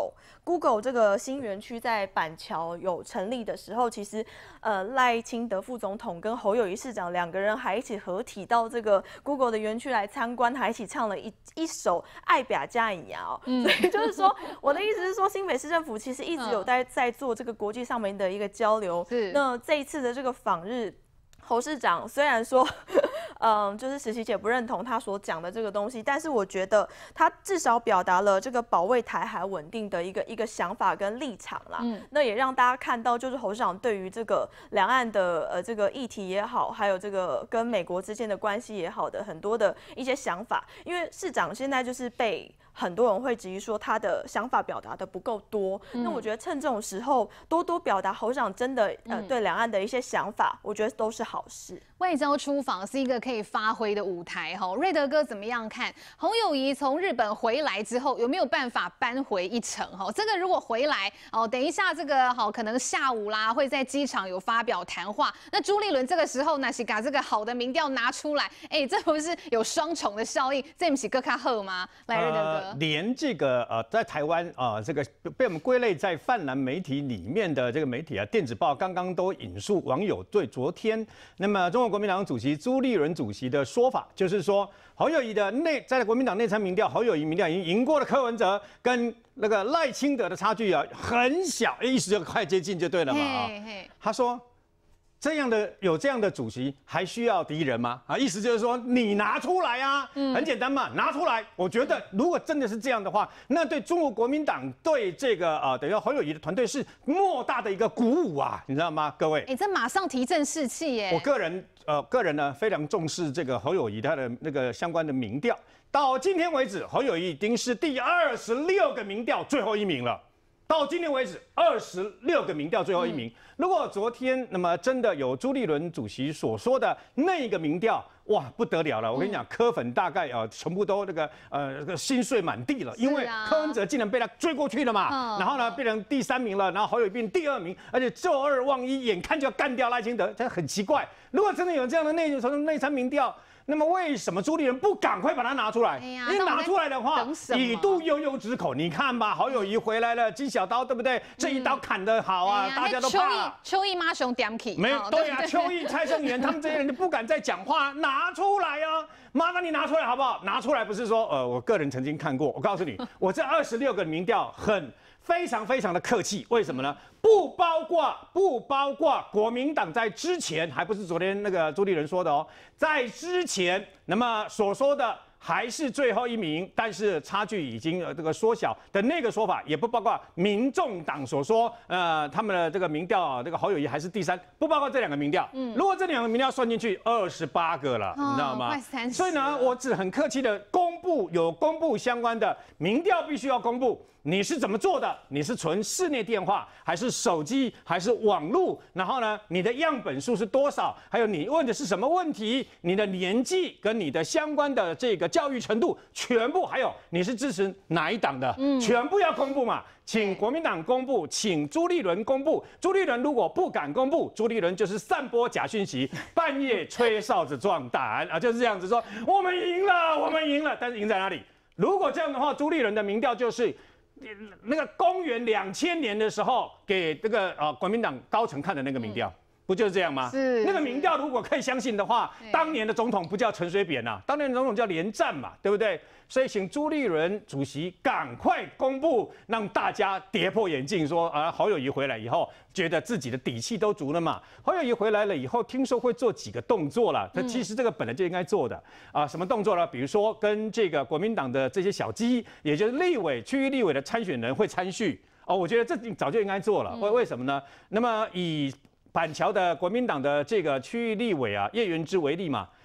Google 这个新园区在板桥有成立的时候，其实赖清德副总统跟侯友宜市长2个人还一起合体到这个 Google 的园区来参观，还一起唱了一首《爱表加引牙》哦。所以就是说，我的意思是说，新北市政府其实一直有在做这个国际上面的一个交流。那这一次的这个访日，侯市长虽然说，就是实习姐不认同他所讲的这个东西，但是我觉得他至少表达了这个保卫台海稳定的一个想法跟立场啦。那也让大家看到，就是侯市长对于这个两岸的这个议题也好，还有这个跟美国之间的关系也好的很多的一些想法。因为市长现在就是被很多人会质疑说他的想法表达的不够多，那我觉得趁这种时候多多表达侯市长真的对两岸的一些想法，我觉得都是好事。 外交出访是一个可以发挥的舞台哈，瑞德哥怎么样看？侯友宜从日本回来之后，有没有办法扳回一城？哈，这个如果回来哦，等一下这个好可能下午啦会在机场有发表谈话。那朱立伦这个时候呢，是把这个好的民调拿出来，这不是有双重的效应？这不是更加好吗？来，瑞德哥。 连这个在台湾这个被我们归类在泛蓝媒体里面的这个媒体啊，电子报刚刚都引述网友对昨天那么中国国民党主席朱立伦主席的说法，就是说侯友宜的在国民党内参民调，侯友宜民调已经赢过了柯文哲跟那个赖清德的差距啊很小，意思就快接近就对了嘛他说。有这样的主席还需要敌人吗？意思就是说你拿出来啊，很简单嘛，拿出来。我觉得如果真的是这样的话，那对中国国民党对这个等于侯友宜的团队是莫大的一个鼓舞啊，你知道吗，各位？ 这马上提振士气耶。 我个人呢非常重视这个侯友宜他的那个相关的民调，到今天为止，侯友宜已经是第26个民调最后一名了。到今天为止，26个民调最后一名。如果昨天那么真的有朱立伦主席所说的那个民调，哇，不得了了！我跟你讲，柯粉大概全部都心碎满地了，因为柯文哲竟然被他追过去了嘛，然后呢变成第3名了，然后侯友宜变第2名，而且就2望1，眼看就要干掉赖清德，这很奇怪。如果真的有这样的内参民调，那么为什么朱立伦不赶快把它拿出来？因为拿出来的话，以度悠悠之口。你看吧，侯友宜回来了，金小刀对不对？这一刀砍得好啊，大家都怕。 邱毅马熊点起， 没有对啊，邱毅、蔡正元他们这些人就不敢再讲话，拿出来啊！麻烦你拿出来好不好？拿出来不是说我个人曾经看过，我告诉你，我这26个民调非常非常的客气，为什么呢？不包括国民党在之前，还不是昨天那个朱立伦说的哦，在之前那么所说的还是最后一名，但是差距已经这个缩小的那个说法，也不包括民众党所说他们的这个民调这个侯友宜还是第3，不包括这2个民调。如果这2个民调算进去，28个了，你知道吗？所以呢，我只很客气的公布相关的民调，必须要公布。你是怎么做的？你是纯室内电话，还是手机，还是网络？然后呢，你的样本数是多少？还有你问的是什么问题？你的年纪跟你的相关的这个教育程度，全部还有你是支持哪一党的，全部要公布嘛。请国民党公布，请朱立伦公布。朱立伦如果不敢公布，朱立伦就是散播假讯息，半夜吹哨子壮胆啊，就是这样子说我们赢了，但是赢在哪里？如果这样的话，朱立伦的民调就是那个公元2000年的时候给这个国民党高层看的那个民调。不就是这样吗？是那个民调，如果可以相信的话，当年的总统不叫陈水扁啊，当年的总统叫连战嘛，对不对？所以请朱立伦主席赶快公布，让大家跌破眼镜，说侯友宜回来以后，觉得自己的底气都足了嘛。侯友宜回来了以后，听说会做几个动作了，其实这个本来就应该做的什么动作呢？比如说跟这个国民党的这些小鸡，也就是区域立委的参选人会参叙我觉得这早就应该做了。为什么呢？那么以板桥的国民党的这个区域立委叶元之为例嘛，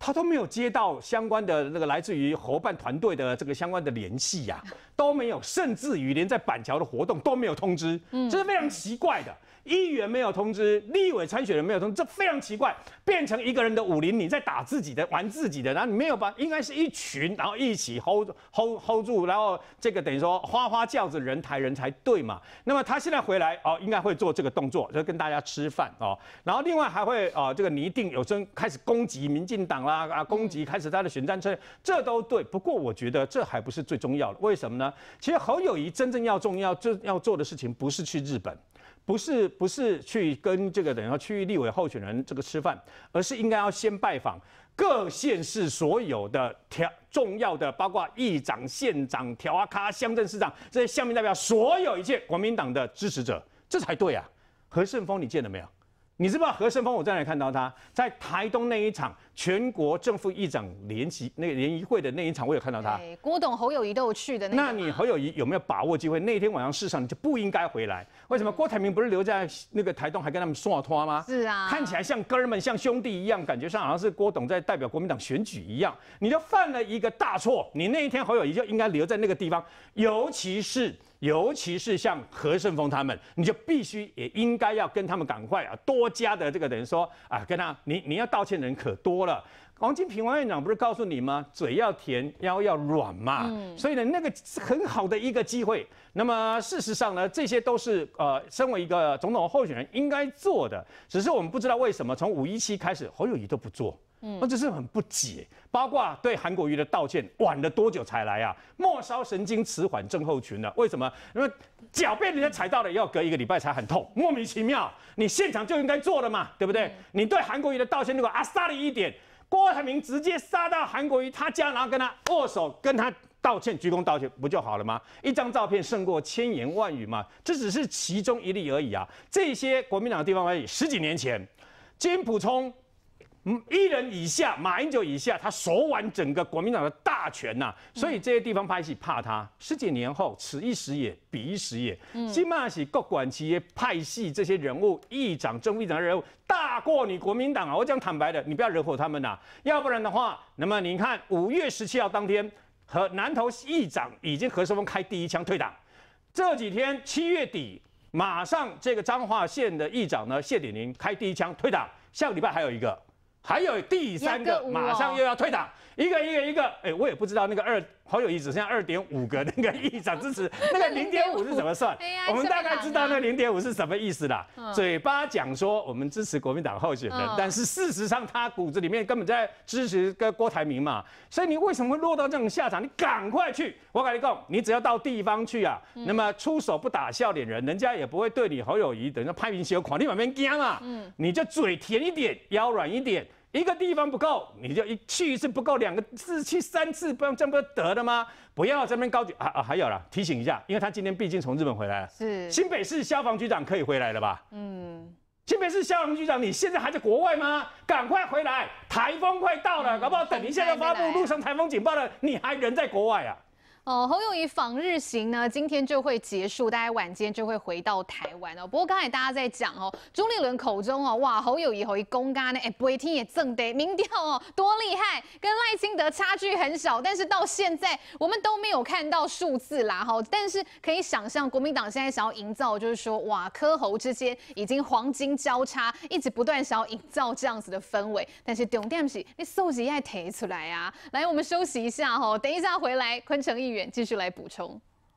他都没有接到相关的那个来自于伙伴团队的这个相关的联系呀，都没有，甚至于连在板桥的活动都没有通知，这是非常奇怪的。议员没有通知，立委参选人没有通知，这非常奇怪，变成一个人的武林，你在打自己的，玩自己的，然后你没有把，应该是一群，然后一起 hold 住，然后这个等于说花花轿子人抬人才对嘛。那么他现在回来哦，应该会做这个动作，就跟大家吃饭哦，然后另外还会这个拟定有声开始攻击民进党啦，攻击开始他的选战策略，这都对。不过我觉得这还不是最重要的，为什么呢？其实侯友宜真正要做的事情不是去日本。不是去跟这个等于说区域立委候选人这个吃饭，而是应该要先拜访各县市所有的重要的，包括议长、县长、条啊咖、乡镇市长这些乡民代表，所有一切国民党的支持者，这才对啊。何胜峰你见了没有？你知不知道何胜峰？我在哪里看到他？在台东那一场全国正副议长联谊会的那一场，我有看到他。 郭董、侯友宜都有去的那你侯友宜有没有把握机会？那天晚上事实上你就不应该回来。为什么？郭台铭不是留在那个台东，还跟他们刷拖吗？ 是啊， 看起来像哥们、像兄弟一样，感觉上好像是郭董在代表国民党选举一样。你就犯了一个大错，你那一天侯友宜就应该留在那个地方，尤其是像何胜峰他们，你就必须也应该要跟他们赶快多加的这个等于说跟他你要道歉的人可多了。王金平王院长不是告诉你吗？嘴要甜，腰要软嘛。所以呢，那个是很好的一个机会。那么事实上呢，这些都是身为一个总统候选人应该做的，只是我们不知道为什么从517开始，侯友宜都不做。我只是很不解，包括对韩国瑜的道歉晚了多久才来啊？末梢神经迟缓症候群了，为什么？因为脚被人家踩到了，要隔1个礼拜才很痛，莫名其妙。你现场就应该做了嘛，对不对？你对韩国瑜的道歉如果杀了一点，郭台铭直接杀到韩国瑜他家，然后跟他握手，跟他道歉，鞠躬道歉，不就好了吗？一张照片胜过千言万语嘛，这只是其中一例而已啊。这些国民党的地方而已，10几年前，金溥聪。1人以下，马英九以下，他手腕整个国民党的大权呐，所以这些地方派系怕他。10几年后，此一时也，彼一时也。金马喜各管企业派系这些人物，议长、正副议长的人物，大过你国民党啊！我讲坦白的，你不要惹火他们呐，要不然的话，那么你看5月17号当天，和南投议长已经何胜峰开第1枪退党，这几天7月底，马上这个彰化县的议长呢谢点林开第1枪退党，下个礼拜还有一个。还有第3个，马上又要退党，一个，我也不知道那个侯友宜只剩下2.5个那个议长支持，那个0.5是怎么算？我们大概知道那0.5是什么意思啦。嘴巴讲说我们支持国民党候选人，但是事实上他骨子里面根本在支持跟郭台铭嘛。所以你为什么会落到这种下场？你赶快去，我跟你讲，你只要到地方去啊，那么出手不打笑脸人，人家也不会对你侯友宜等于拍明小款，你往边惊啊，你就嘴甜一点，腰软一点。一个地方不够，你就去1次不够，2次去3次，这样不得了吗？不要这边高举还有啦，提醒一下，因为他今天毕竟从日本回来了，是新北市消防局长可以回来了吧？新北市消防局长，你现在还在国外吗？赶快回来，台风快到了，搞不好等一下要发布陆上台风警报了，你还人在国外啊？ 侯友宜访日行呢，今天就会结束，大概晚间就会回到台湾哦。不过刚才大家在讲朱立伦口中哇，侯友宜公干呢，不会听也正得民调多厉害，跟赖清德差距很小，但是到现在我们都没有看到数字啦但是可以想象，国民党现在想要营造就是说，哇，柯侯之间已经黄金交叉，一直不断想要营造这样子的氛围。但是重点是，你数字要提出来啊！来，我们休息一下等一下回来，坤城议员继续来补充。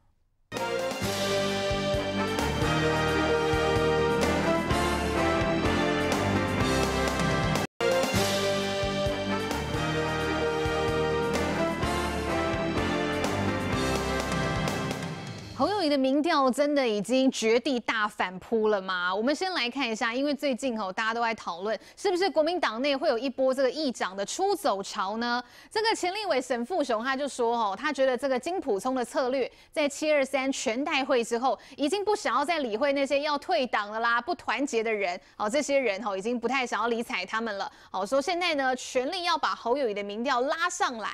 侯友宜的民调真的已经绝地大反扑了吗？我们先来看一下，因为最近大家都在讨论，是不是国民党内会有一波这个议长的出走潮呢？这个前立委沈富雄他就说他觉得这个金溥聪的策略，在723全代会之后，已经不想要再理会那些要退党了啦、不团结的人，这些人已经不太想要理睬他们了。说现在呢，全力要把侯友宜的民调拉上来。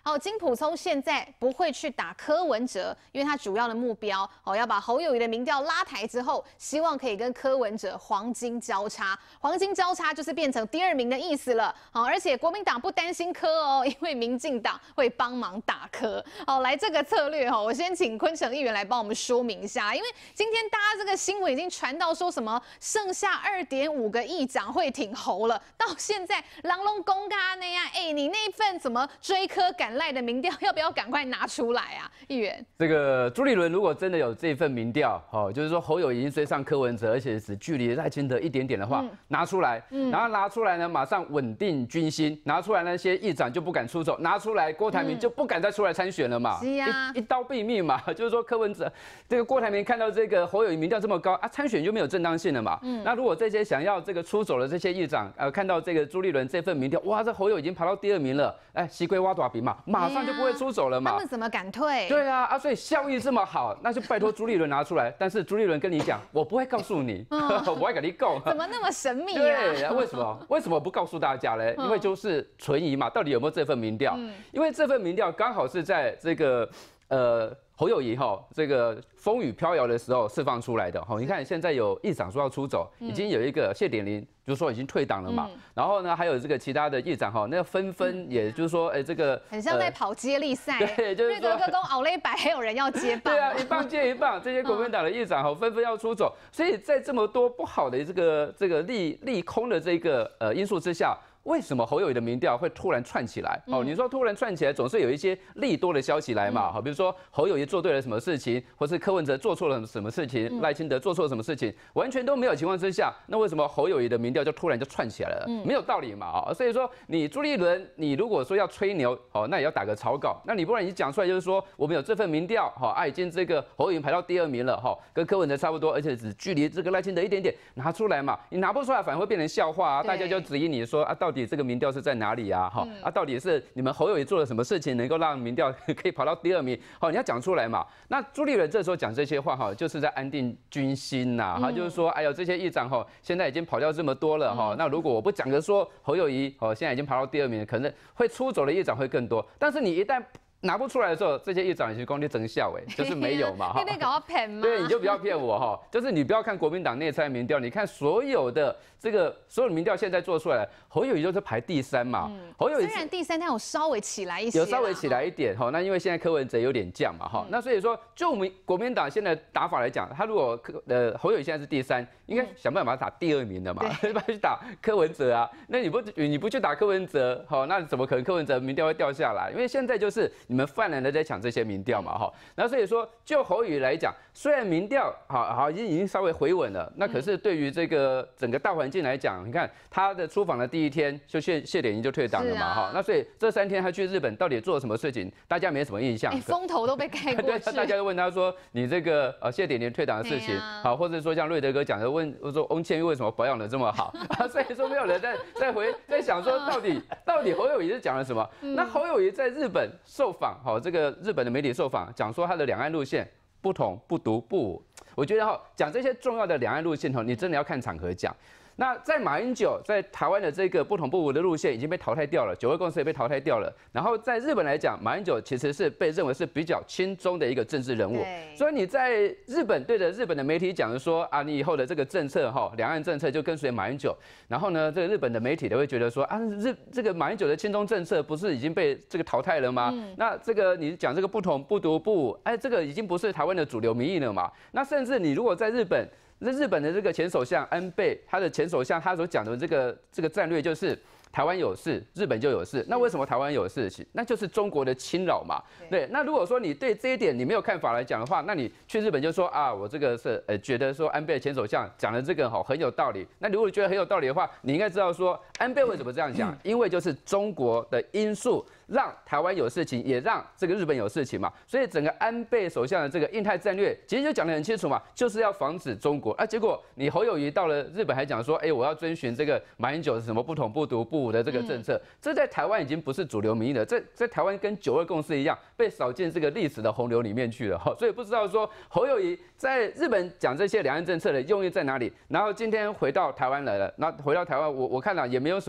金溥聪现在不会去打柯文哲，因为他主要的目标要把侯友宜的民调拉抬之后，希望可以跟柯文哲黄金交叉。黄金交叉就是变成第2名的意思了。而且国民党不担心柯哦，因为民进党会帮忙打柯。来这个策略我先请坤城议员来帮我们说明一下，因为今天大家这个新闻已经传到说什么剩下2.5个议长会挺侯了，到现在狼龙公嘎那样，你那份怎么追柯赶赖的民调，要不要赶快拿出来啊？议员， 这个朱立伦如果真的有这份民调，就是说侯友宜已经追上柯文哲，而且只距离赖清德1点点的话，拿出来，然后拿出来呢，马上稳定军心，拿出来那些议长就不敢出走，拿出来郭台铭就不敢再出来参选了嘛，一刀毙命嘛，就是说柯文哲这个郭台铭看到这个侯友宜民调这么高啊，参选就没有正当性了嘛，那如果这些想要这个出走的这些议长，看到这个朱立伦这份民调，哇，这侯友已经爬到第2名了，西龟挖大饼嘛，马上就不会出走了嘛， 他们怎么敢退？ 对啊，所以效益这么好，那就拜托朱立伦拿出来，但是朱立伦跟你讲，我不会告诉你，我会跟你讲， 怎么那么神秘啊？ 对，为什么不告诉大家呢？因为就是存疑嘛，到底有没有这份民调？因为这份民调刚好是在这个侯友宜这个风雨飘摇的时候释放出来的你看现在有议长说要出走，已经有一个谢点林就是说已经退党了嘛，然后呢还有这个其他的议长那纷纷也就是说这个很像在跑接力赛， 对，就是说瑞德哥跟奥雷百还有人要接棒， 对啊，一棒接一棒，这些国民党的议长纷纷要出走，所以在这么多不好的这个利空的这个因素之下。为什么侯友宜的民调会突然窜起来？你说突然窜起来，总是有一些利多的消息来嘛。比如说侯友宜做对了什么事情，或是柯文哲做错了什么事情，赖清德做错了什么事情，完全都没有情况之下，那为什么侯友宜的民调就突然就窜起来了？没有道理嘛。所以说你朱立伦，你如果说要吹牛，那也要打个草稿。那你不然你讲出来就是说我们有这份民调，已经这个侯友宜排到第2名了，跟柯文哲差不多，而且只距离这个赖清德1点点，拿出来嘛。你拿不出来，反而会变成笑话啊！大家就质疑你说到底这个民调是在哪里啊？到底是你们侯友宜做了什么事情，能够让民调可以跑到第2名？你要讲出来嘛。那朱立伦这时候讲这些话就是在安定军心呐。就是说，哎呦，这些议长现在已经跑掉这么多了那如果我不讲个说侯友宜现在已经跑到第2名，可能会出走的议长会更多。但是你一旦拿不出来的时候，这些议长也是光你真笑就是没有嘛你搞我骗吗？ 对，你就不要骗我就是你不要看国民党内参民调，你看所有的民调现在做出来，侯友宜就是排第3嘛。侯友宜虽然第3，但有稍微起来一些， 有稍微起来一点那因为现在柯文哲有点降嘛那所以说就我们国民党现在打法来讲，他如果侯友宜现在是第3，应该想办法打第2名的嘛，去打柯文哲啊。那你不去打柯文哲那怎么可能柯文哲民调会掉下来？因为现在就是你们泛滥的在抢这些民调嘛那所以说就侯友宜来讲，虽然民调已经稍微回稳了，那可是对于这个整个大环境来讲，你看他的出访的第1天就谢点英就退党了嘛那所以这3天他去日本到底做了什么事情，大家没什么印象， 风头都被盖过去。 大家就问他说，你这个谢点英退党的事情或者说像瑞德哥讲的问说翁倩玉为什么保养的这么好所以说没有人在想说到底侯友宜是讲了什么。那侯友宜在日本受访这个日本的媒体受访讲说他的两岸路线不统不独不武，我觉得讲这些重要的两岸路线你真的要看场合讲。那在马英九在台湾的这个不统不武的路线已经被淘汰掉了，9二共识也被淘汰掉了。然后在日本来讲，马英九其实是被认为是比较亲中的一个政治人物，所以你在日本对着日本的媒体讲说你以后的这个政策两岸政策就跟随马英九。然后呢，这个日本的媒体都会觉得说这个马英九的亲中政策不是已经被这个淘汰了吗？那这个你讲这个不统不独不武，这个已经不是台湾的主流民意了嘛？那甚至你如果在日本的这个前首相安倍，他的前首相他所讲的这个战略就是台湾有事，日本就有事。那为什么台湾有事情？那就是中国的侵扰嘛。对，那如果说你对这一点你没有看法来讲的话，那你去日本就说我这个是觉得说安倍前首相讲的这个很有道理。那如果觉得很有道理的话，你应该知道说安倍为什么这样讲，因为就是中国的因素让台湾有事情，也让这个日本有事情嘛。所以整个安倍首相的这个印太战略其实就讲得很清楚嘛，就是要防止中国。结果你侯友宜到了日本还讲说，我要遵循这个马英九什么不统不独不武的这个政策，这在台湾已经不是主流民意了，在台湾跟9二共识一样，被扫进这个历史的洪流里面去了。所以不知道说侯友宜在日本讲这些两岸政策的用意在哪里，然后今天回到台湾来了，那回到台湾我看了也没有什么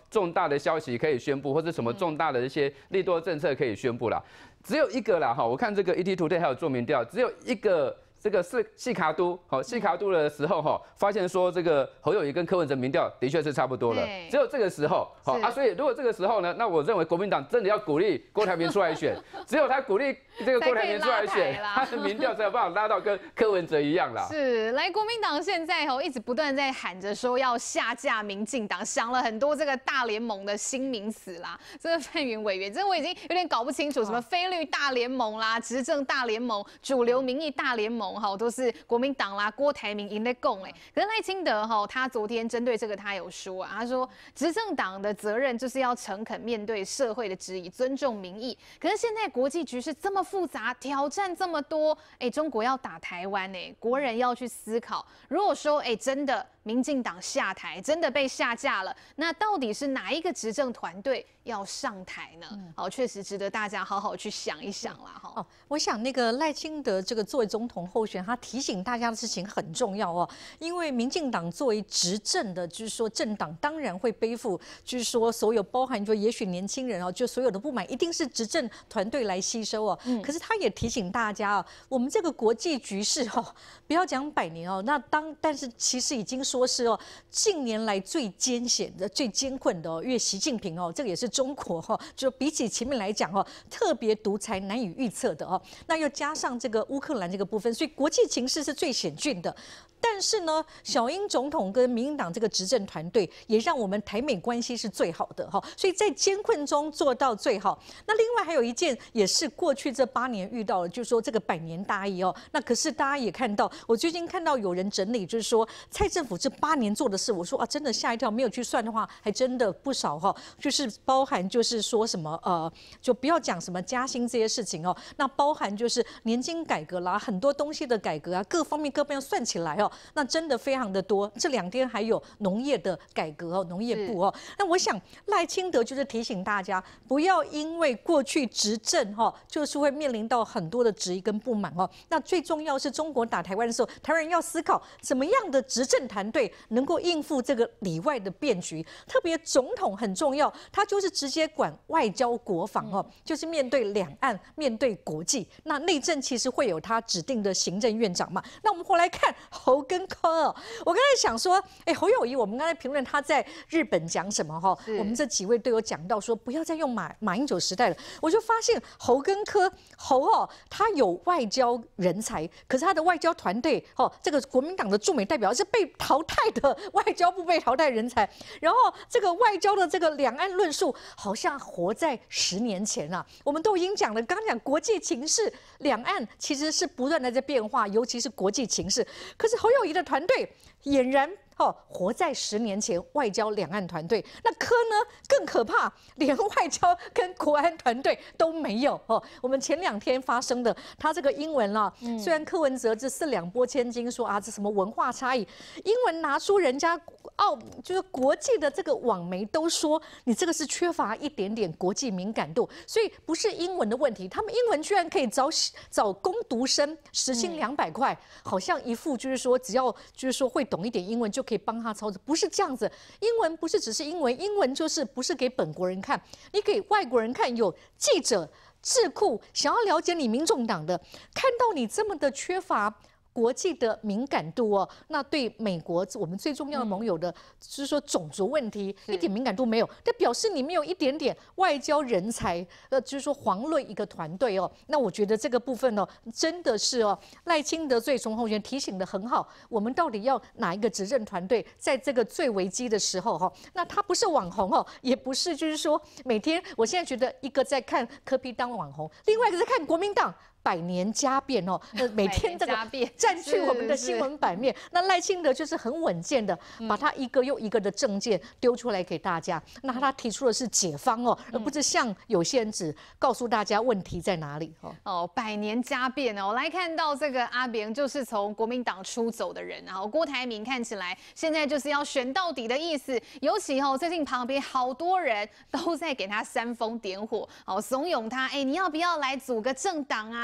重大的消息可以宣布，或者什么重大的一些利多政策可以宣布啦。只有一个啦哈，我看这个 ETtoday 还有做民调，只有一个。这个是细卡都，细卡都的时候发现说这个侯友宜跟柯文哲民调的确是差不多了，只有这个时候，所以如果这个时候呢，那我认为国民党真的要鼓励郭台铭出来选，只有他鼓励这个郭台铭出来选，他的民调才有办法拉到跟柯文哲一样啦。 是，来国民党现在一直不断在喊着说要下架民进党，想了很多这个大联盟的新名词啦。这个范云委员，这我已经有点搞不清楚，什么非绿大联盟啦、执政大联盟、主流民意大联盟。都是国民党啦，郭台铭赢在共哎。可是赖清德他昨天针对这个他有说啊，他说执政党的责任就是要诚恳面对社会的质疑，尊重民意。可是现在国际局势这么复杂，挑战这么多，中国要打台湾国人要去思考。如果说真的民进党下台，真的被下架了，那到底是哪一个执政团队要上台呢？确实值得大家好好去想一想啦。 我想那个赖清德这个作为总统候选人，他提醒大家的事情很重要哦，因为民进党作为执政的，就是说政党当然会背负，就是说所有包含说也许年轻人就所有的不满一定是执政团队来吸收哦。可是他也提醒大家我们这个国际局势不要讲100年但是其实已经说是近年来最艰险的、最艰困的因为习近平这个也是中国就比起前面来讲特别独裁、难以预测的那又加上这个乌克兰这个部分，所以国际情势是最险峻的。但是呢，小英总统跟民进党这个执政团队也让我们台美关系是最好的所以在艰困中做到最好。那另外还有一件也是过去这8年遇到了，就是说这个100年大疫那可是大家也看到，我最近看到有人整理，就是说蔡政府这8年做的事，我说真的吓一跳，没有去算的话，还真的不少就是包含就是说什么就不要讲什么加薪这些事情那包含就是年金改革啦，很多东西的改革各方面算起来那真的非常的多。这2天还有农业的改革农业部那我想赖清德就是提醒大家，不要因为过去执政就是会面临到很多的质疑跟不满那最重要是中国打台湾的时候，台湾人要思考怎么样的执政团队能够应付这个里外的变局。特别总统很重要，他就是直接管外交国防就是面对两岸、面对国际。那内政其实会有他指定的行政院长嘛。那我们回来看侯跟柯我刚才想说，侯友宜，我们刚才评论他在日本讲什么我们这几位都有讲到说不要再用马英九时代了。我就发现侯跟柯，侯他有外交人才，可是他的外交团队这个国民党的驻美代表是被淘汰的外交部被淘汰人才，然后这个外交的这个两岸论述好像活在10年前啊。我们都已经讲了，刚讲国际情势，两岸其实是不断的在变化，尤其是国际情势。可是侯友宜的团队俨然活在10年前外交两岸团队。那柯呢更可怕，连外交跟国安团队都没有我们前2天发生的，他这个英文虽然柯文哲这4两拨千斤说这什么文化差异，英文拿出人家就是国际的这个网媒都说你这个是缺乏一点点国际敏感度，所以不是英文的问题，他们英文居然可以找工读生时薪200块，好像一副就是说只要就是说会懂一点英文就可以帮他操作，不是这样子。英文不是只是英文，英文就是不是给本国人看，你给外国人看，有记者、智库想要了解你民众党的，看到你这么的缺乏国际的敏感度那对美国我们最重要的盟友的，就是说种族问题一点敏感度没有，这表示你没有一点点外交人才，就是说遑论一个团队那我觉得这个部分真的是赖清德最总候选人提醒的很好，我们到底要哪一个执政团队，在这个最危机的时候那他不是网红也不是就是说每天，我现在觉得一个在看柯 P 当网红，另外一个在看国民党100年家变每天这个占据我们的新闻版面。那赖清德就是很稳健的把他一个又一个的政见丢出来给大家，那他提出的是解方而不是像有些人只告诉大家问题在哪里 100年家变来看到这个阿扁就是从国民党出走的人，然后郭台铭看起来现在就是要选到底的意思，尤其最近旁边好多人都在给他煽风点火怂恿他你要不要来组个政党啊，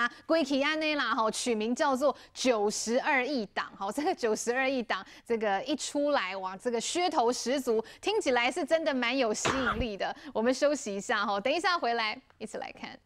啊，归期安内啦，哈，取名叫做92亿党，好，这个92亿党，这个一出来，哇，这个噱头十足，听起来是真的蛮有吸引力的。我们休息一下哈，等一下回来一起来看。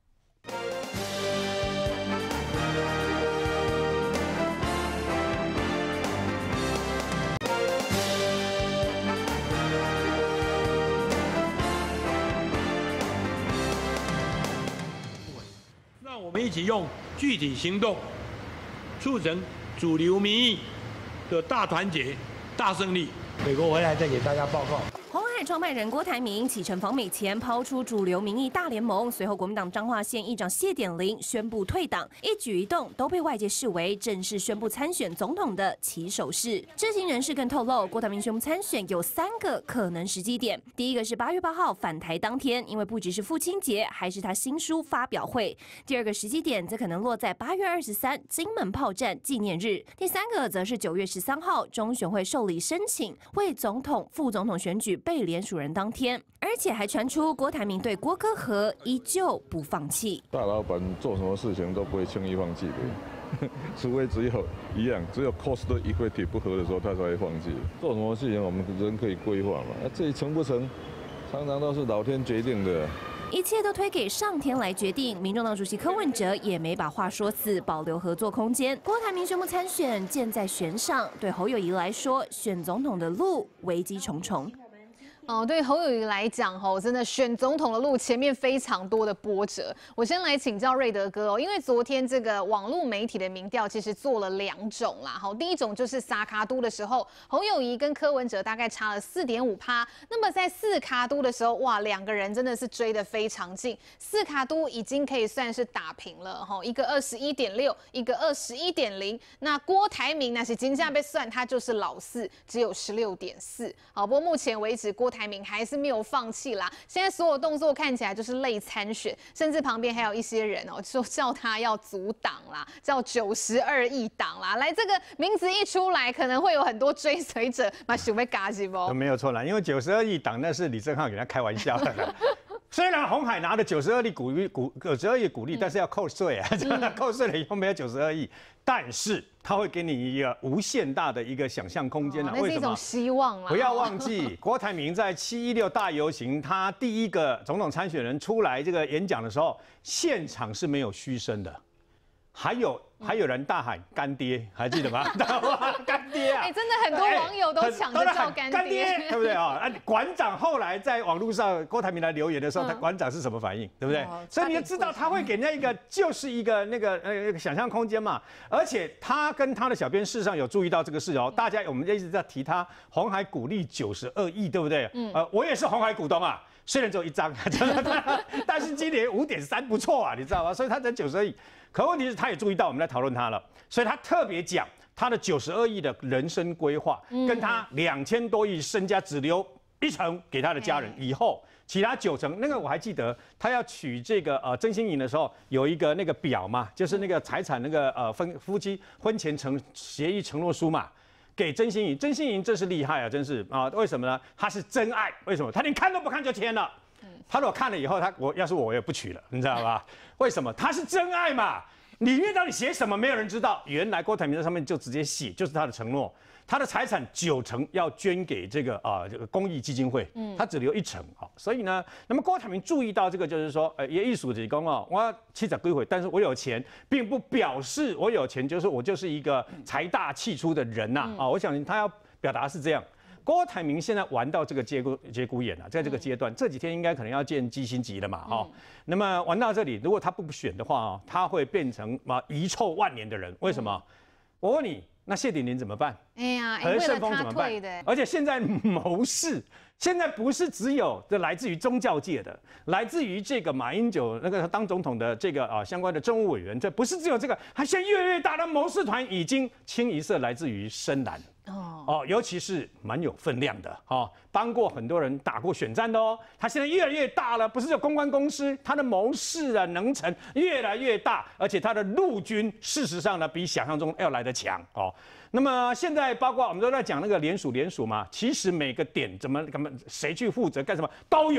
让我们一起用具体行动，促成主流民意的大团结、大胜利。美国回来再给大家报告。 鸿海创办人郭台铭启程访美前抛出主流民意大联盟，随后国民党彰化县议长谢点玲宣布退党，一举一动都被外界视为正式宣布参选总统的起手式。知情人士更透露，郭台铭宣布参选有3个可能时机点，第一个是8月8号返台当天，因为不只是父亲节，还是他新书发表会；第2个时机点则可能落在8月23金门炮战纪念日；第3个则是9月13号中选会受理申请为总统、副总统选举被联署人当天，而且还传出郭台铭对郭柯和依旧不放弃。 大老板做什么事情都不会轻易放弃的，除非只有 cost equity 不合的时候，他才会放弃。做什么事情我们人可以规划嘛？那这成不成，常常都是老天决定的。 一切都推给上天来决定，民众党主席柯文哲也没把话说死，保留合作空间。郭台铭宣布参选，箭在弦上。对侯友宜来说，选总统的路危机重重。 对侯友宜来讲，真的选总统的路前面非常多的波折。我先来请教瑞德哥因为昨天这个网络媒体的民调其实做了2种啦，第一种就是撒卡都的时候，侯友宜跟柯文哲大概差了4.5%，那么在4卡都的时候，哇，2个人真的是追得非常近，4卡都已经可以算是打平了，一个21.6，一个21.0，那郭台铭那是金价被算，他就是老4，只有16.4，不过目前为止郭台铭还是没有放弃啦，现在所有动作看起来就是类参选，甚至旁边还有一些人说叫他要组党啦，叫92亿党啦，来这个名字一出来，可能会有很多追随者嘛，想要加入不？ 没有错啦，因为92亿党那是李正浩给他开玩笑的。虽然鸿海拿了92亿股利，但是要扣税啊，扣税了以后没有92亿，但是他会给你一个无限大的一个想象空间啊。 那是一种希望啦。 不要忘记，郭台铭在716大游行，他第一个总统参选人出来这个演讲的时候，现场是没有嘘声的，还有人大喊干爹，还记得吗？干爹啊！ 真的很多网友都抢着叫干爹， 对不对啊？馆长后来在网络上郭台铭来留言的时候，他馆长是什么反应，对不对？所以你就知道他会给人家一个就是一个那个想象空间嘛。而且他跟他的小编事实上有注意到这个事哦，我们一直在提他鸿海股利92亿，对不对？我也是鸿海股东啊。虽然只有1张，但是今年5.3不错啊，你知道吗？所以他才92亿。可问题是，他也注意到我们在讨论他了，所以他特别讲他的92亿的人生规划，跟他2000多亿身家只留1成给他的家人，以后其他9成，那个我还记得，他要娶这个曾馨莹的时候，有一个那个表嘛，就是那个财产那个夫妻婚前协议承诺书嘛。给曾馨莹，曾馨莹真是厉害啊，真是啊！为什么呢？她是真爱，为什么？她连看都不看就签了。她如果看了以后，要是我也不娶了，你知道吧？为什么？她是真爱嘛！里面到底写什么，没有人知道。原来郭台铭在上面就直接写，就是他的承诺。他的财产9成要捐给这个公益基金会，他只留1成啊。所以呢，那么郭台铭注意到这个，就是说，也艺术提供哦，我70几岁，但是我有钱，并不表示我有钱就是我就是一个财大气粗的人呐啊。我想他要表达是这样。郭台铭现在玩到这个节骨眼了，在这个阶段，这几天应该可能要见基辛级了嘛，那么玩到这里，如果他不选的话他会变成遗臭万年的人。为什么？我问你，那谢点玲怎么办？何胜峰怎么办？而且现在谋士，现在不是只有来自于宗教界的，来自于这个马英九那个当总统的这个相关的政务委员，这不是只有这个，他现在越来越大的谋士团已经清一色来自于深蓝。尤其是蛮有分量的帮过很多人打过选战的他现在越来越大了，不是有公关公司，他的谋士啊能成越来越大，而且他的陆军事实上呢比想象中要来得强那么现在包括我们都在讲那个联署嘛，其实每个点怎么谁去负责干什么都有。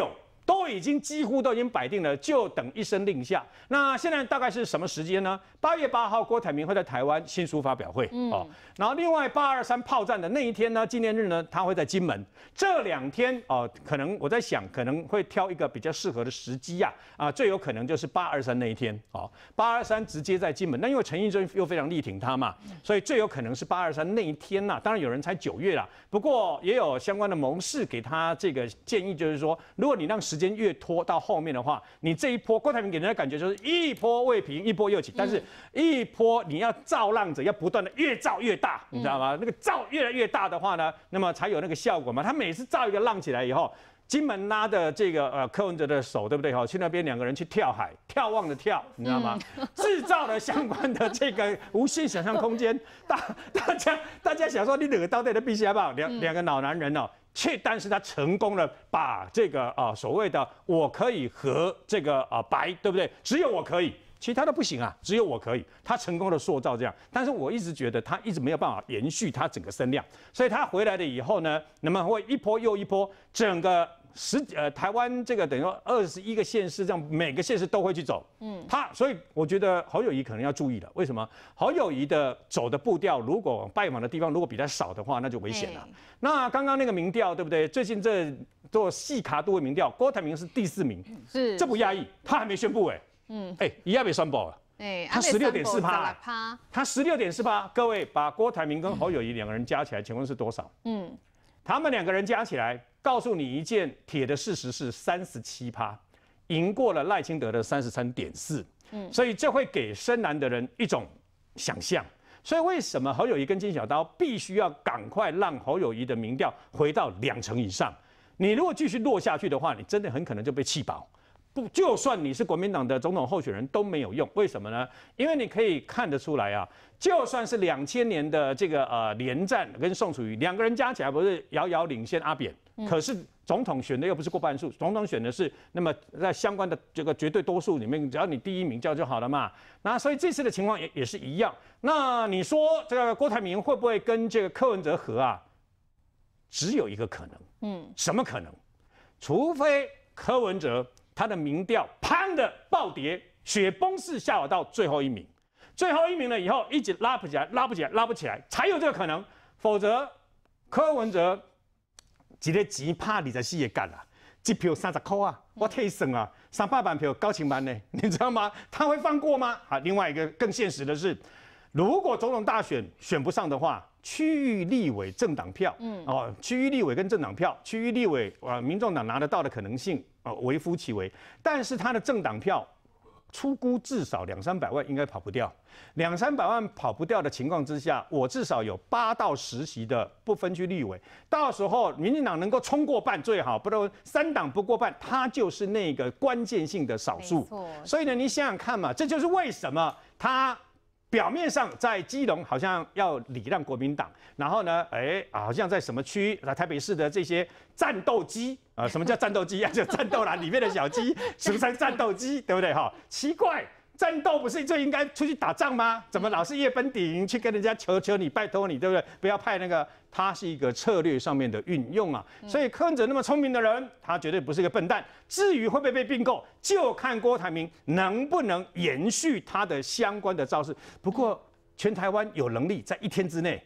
都已经几乎都已经摆定了，就等一声令下。那现在大概是什么时间呢？8月8号，郭台铭会在台湾新书发表会哦。然后另外823炮战的那一天呢，纪念日呢，他会在金门。这2天哦，可能我在想，可能会挑一个比较适合的时机最有可能就是823那一天哦。823直接在金门，那因为陈义珍又非常力挺他嘛，所以最有可能是823那一天当然有人猜9月啦，不过也有相关的谋士给他这个建议，就是说，如果你让时间越拖到后面的话，你这一波郭台铭给人的感觉就是一波未平一波又起，但是一波你要造浪者要不断的越造越大，你知道吗？那个造越来越大的话呢，那么才有那个效果嘛。他每次造一个浪起来以后，金门拉的这个柯文哲的手，对不对？去那边2个人去跳海，眺望的跳，你知道吗？制造了相关的这个无限想象空间。大家想说，你2个到底的必须好不好？两个老男人哦。但是他成功了，把这个所谓的我可以和这个白，对不对？只有我可以，其他的不行啊，只有我可以。他成功的塑造这样，但是我一直觉得他一直没有办法延续他整个声量，所以他回来了以后呢，那么会一波又一波，整个台湾这个等于说21个县市，这样每个县市都会去走。所以我觉得侯友宜可能要注意了。为什么？侯友宜的走的步调，如果拜访的地方如果比较少的话，那就危险了。那刚刚那个民调，对不对？最近这做细卡度的民调，郭台铭是第4名，这不压抑，他还没宣布一下没宣布了。他16.4%，他16.4%。各位把郭台铭跟侯友宜2个人加起来，请问是多少？他们2个人加起来，告诉你一件铁的事实是37%，赢过了赖清德的33.4%。所以这会给深蓝的人一种想象。所以为什么侯友宜跟金小刀必须要赶快让侯友宜的民调回到2成以上？你如果继续落下去的话，你真的很可能就被气饱。不，就算你是国民党的总统候选人都没有用。为什么呢？因为你可以看得出来就算是2000年的这个连战跟宋楚瑜2个人加起来不是遥遥领先阿扁，可是总统选的又不是过半数，总统选的是那么在相关的这个绝对多数里面，只要你第1名叫就好了嘛。那所以这次的情况也是一样。那你说这个郭台铭会不会跟这个柯文哲合只有一个可能，什么可能？除非柯文哲他的民调砰的暴跌，雪崩式下滑到最后1名。最后1名了以后，一直拉不起来，才有这个可能。否则，柯文哲一个钱拍24个角1票30块我替算300万票9000万呢，你知道吗？他会放过吗？另外一个更现实的是，如果总统大选选不上的话，区域立委政党票，区域立委跟政党票，区域立委民众党拿得到的可能性微乎其微，但是他的政党票。初估至少200-300万应该跑不掉，200-300万跑不掉的情况之下，我至少有8到10席的不分区立委，到时候民进党能够冲过半最好，不然3党不过半，他就是那个关键性的少数。所以呢，你想想看嘛，这就是为什么他表面上在基隆好像要礼让国民党，然后呢，好像在什么区，台北市的这些战斗机。什么叫战斗机就战斗栏里面的小鸡，俗称战斗机，对不对？奇怪，战斗不是就应该出去打仗吗？怎么老是夜奔顶去跟人家求你，拜托你，对不对？不要派那个，他是一个策略上面的运用所以柯文哲那么聪明的人，他绝对不是个笨蛋。至于会不会被并购，就看郭台铭能不能延续他的相关的招式。不过，全台湾有能力在1天之内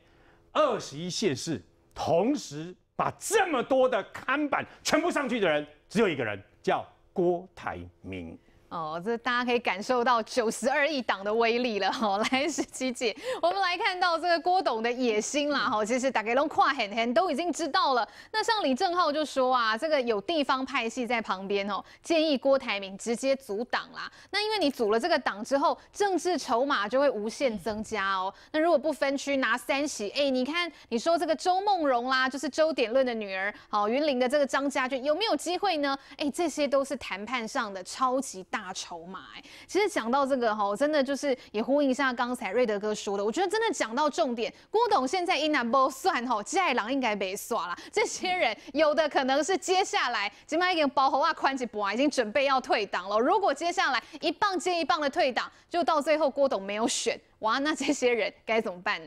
，21县市同时。把这么多的看板全部上去的人，只有一个人，叫郭台铭。 这大家可以感受到92亿党的威力了。来，17姐，我们来看到这个郭董的野心啦。其实大家都跨很都已经知道了。那像李正皓就说这个有地方派系在旁边建议郭台铭直接组党啦。那因为你组了这个党之后，政治筹码就会无限增加那如果不分区拿3席，你看你说这个周梦蓉啦，就是周典论的女儿，云林的这个张家俊有没有机会呢？这些都是谈判上的超级大筹码。其实讲到这个真的就是也呼应一下刚才瑞德哥说的，我觉得真的讲到重点。郭董现在一南不算接下来应该没耍啦。这些人有的可能是接下来今麦已经包侯宽一波已经准备要退党了。如果接下来1棒接1棒的退党，就到最后郭董没有选，哇，那这些人该怎么办呢？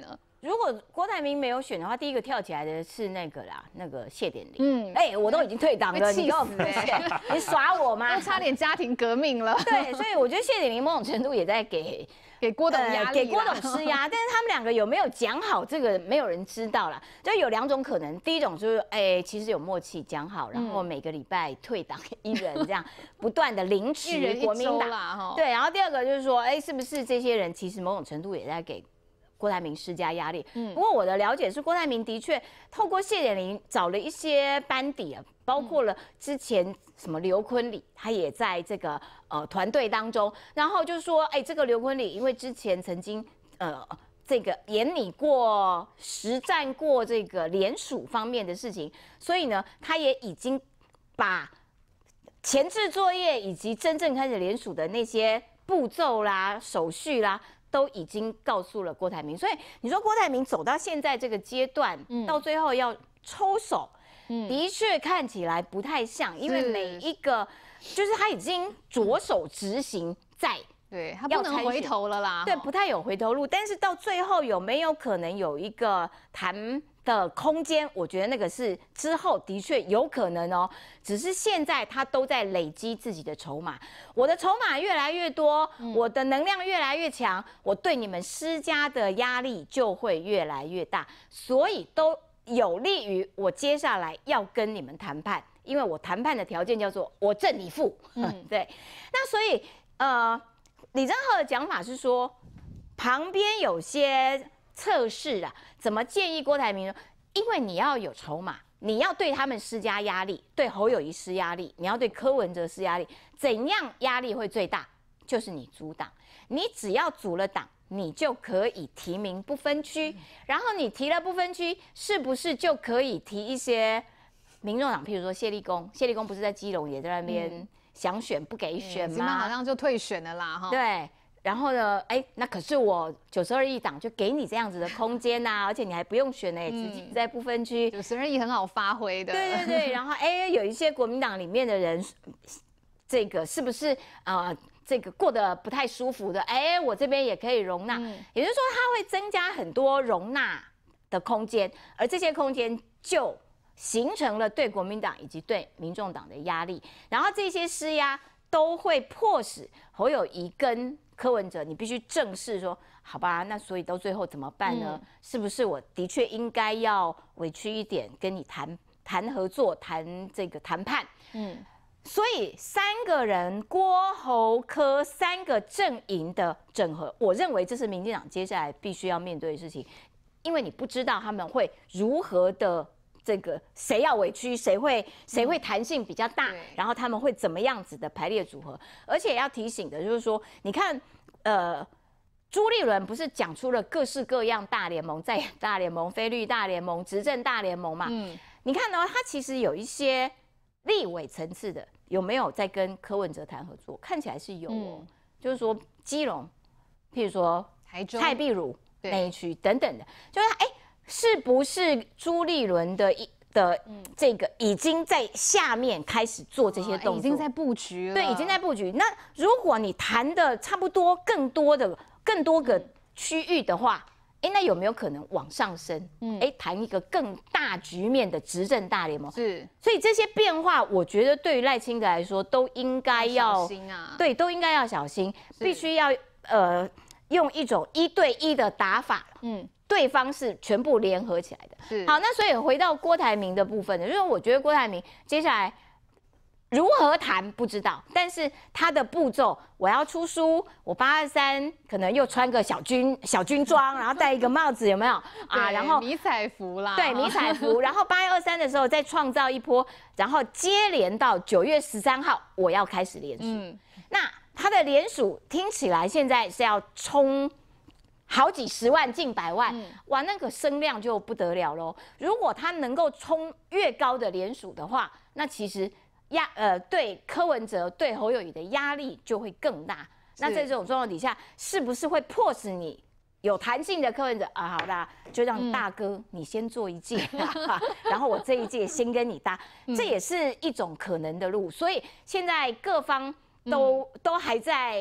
如果郭台铭没有选的话，第一个跳起来的是那个啦，那个谢点玲。我都已经退党了，你给我选，你耍我吗？ 都差点家庭革命了。 对，所以我觉得谢点玲某种程度也在给郭董压力， 给郭董施压。但是他们两个有没有讲好，这个没有人知道啦。就有2种可能，第一种就是其实有默契讲好，然后每个礼拜退党1人这样，不断的凌迟国民党。对，然后第二个就是说，是不是这些人其实某种程度也在给郭台铭施加压力。不过我的了解是，郭台铭的确透过谢点玲找了一些班底啊，包括了之前什么刘坤礼，他也在这个团队当中。然后就说，这个刘坤礼因为之前曾经这个研拟过、实战过这个联署方面的事情，所以呢，他也已经把前置作业以及真正开始联署的那些步骤啦、手续啦，都已经告诉了郭台铭。所以你说郭台铭走到现在这个阶段，到最后要抽手，的确看起来不太像，因为每一个就是他已经着手执行在。 对他不能回头了啦， 对，不太有回头路。但是到最后有没有可能有一个谈的空间？我觉得那个是之后的确有可能哦。只是现在他都在累积自己的筹码，我的筹码越来越多，我的能量越来越强，我对你们施加的压力就会越来越大，所以都有利于我接下来要跟你们谈判，因为我谈判的条件叫做我正你负。对，那所以李正皓的讲法是说，旁边有些测试啊，怎么建议郭台铭呢？因为你要有筹码，你要对他们施加压力，对侯友宜施压力，你要对柯文哲施压力，怎样压力会最大？就是你组党，你只要组了党，你就可以提名不分区，然后你提了不分区，是不是就可以提一些民众党，譬如说谢立功不是在基隆也在那边。想选不给选吗？ 好像就退选了啦，哈。 对，然后呢，那可是我92亿党就给你这样子的空间呐，而且你还不用选直接在不分区 ，92亿很好发挥的。 对对对，然后有一些国民党里面的人，这个是不是这个过得不太舒服的？我这边也可以容纳，也就是说，它会增加很多容纳的空间，而这些空间就形成了对国民党以及对民众党的压力，然后这些施压都会迫使侯友宜跟柯文哲，你必须正视说，好吧，那所以到最后怎么办呢？是不是我的确应该要委屈一点，跟你谈合作，谈这个谈判？所以3个人郭侯柯3个阵营的整合，我认为这是民进党接下来必须要面对的事情，因为你不知道他们会如何的。这个谁要委屈，谁会弹性比较大，然后他们会怎么样子的排列组合？而且要提醒的就是说，你看，朱立伦不是讲出了各式各样大联盟、在野大联盟、非绿大联盟、执政大联盟嘛？你看呢，他其实有一些立委层次的，有没有在跟柯文哲谈合作？看起来是有哦，就是说基隆，譬如说台中、 蔡壁如那一区等等的，就是是不是朱立伦的这个已经在下面开始做这些动作， 已经在布局了？ 对，已经在布局。那如果你谈的差不多更多个区域的话，那有没有可能往上升？谈一个更大局面的执政大联盟？ 是。所以这些变化，我觉得对于赖清德来说，都应该要小心啊。 对，都应该要小心，必须要用一种1对1的打法。对方是全部联合起来的。好，那所以回到郭台铭的部分呢，就是我觉得郭台铭接下来如何谈不知道，但是他的步骤，我要出书，我823可能又穿个小军装，然后戴一个帽子，有没有啊？然后迷彩服啦， 对，迷彩服，然后8月23的时候再创造一波，然后接连到9月13号，我要开始联署。那他的联署听起来现在是要冲好几十万、近100万，哇，那个声量就不得了喽。如果他能够冲越高的联署的话，那其实对柯文哲、对侯友宜的压力就会更大。那在这种状况底下，是不是会迫使你有弹性的柯文哲好啦，就让大哥你先做一届，然后我这一届先跟你搭，这也是一种可能的路。所以现在各方都还在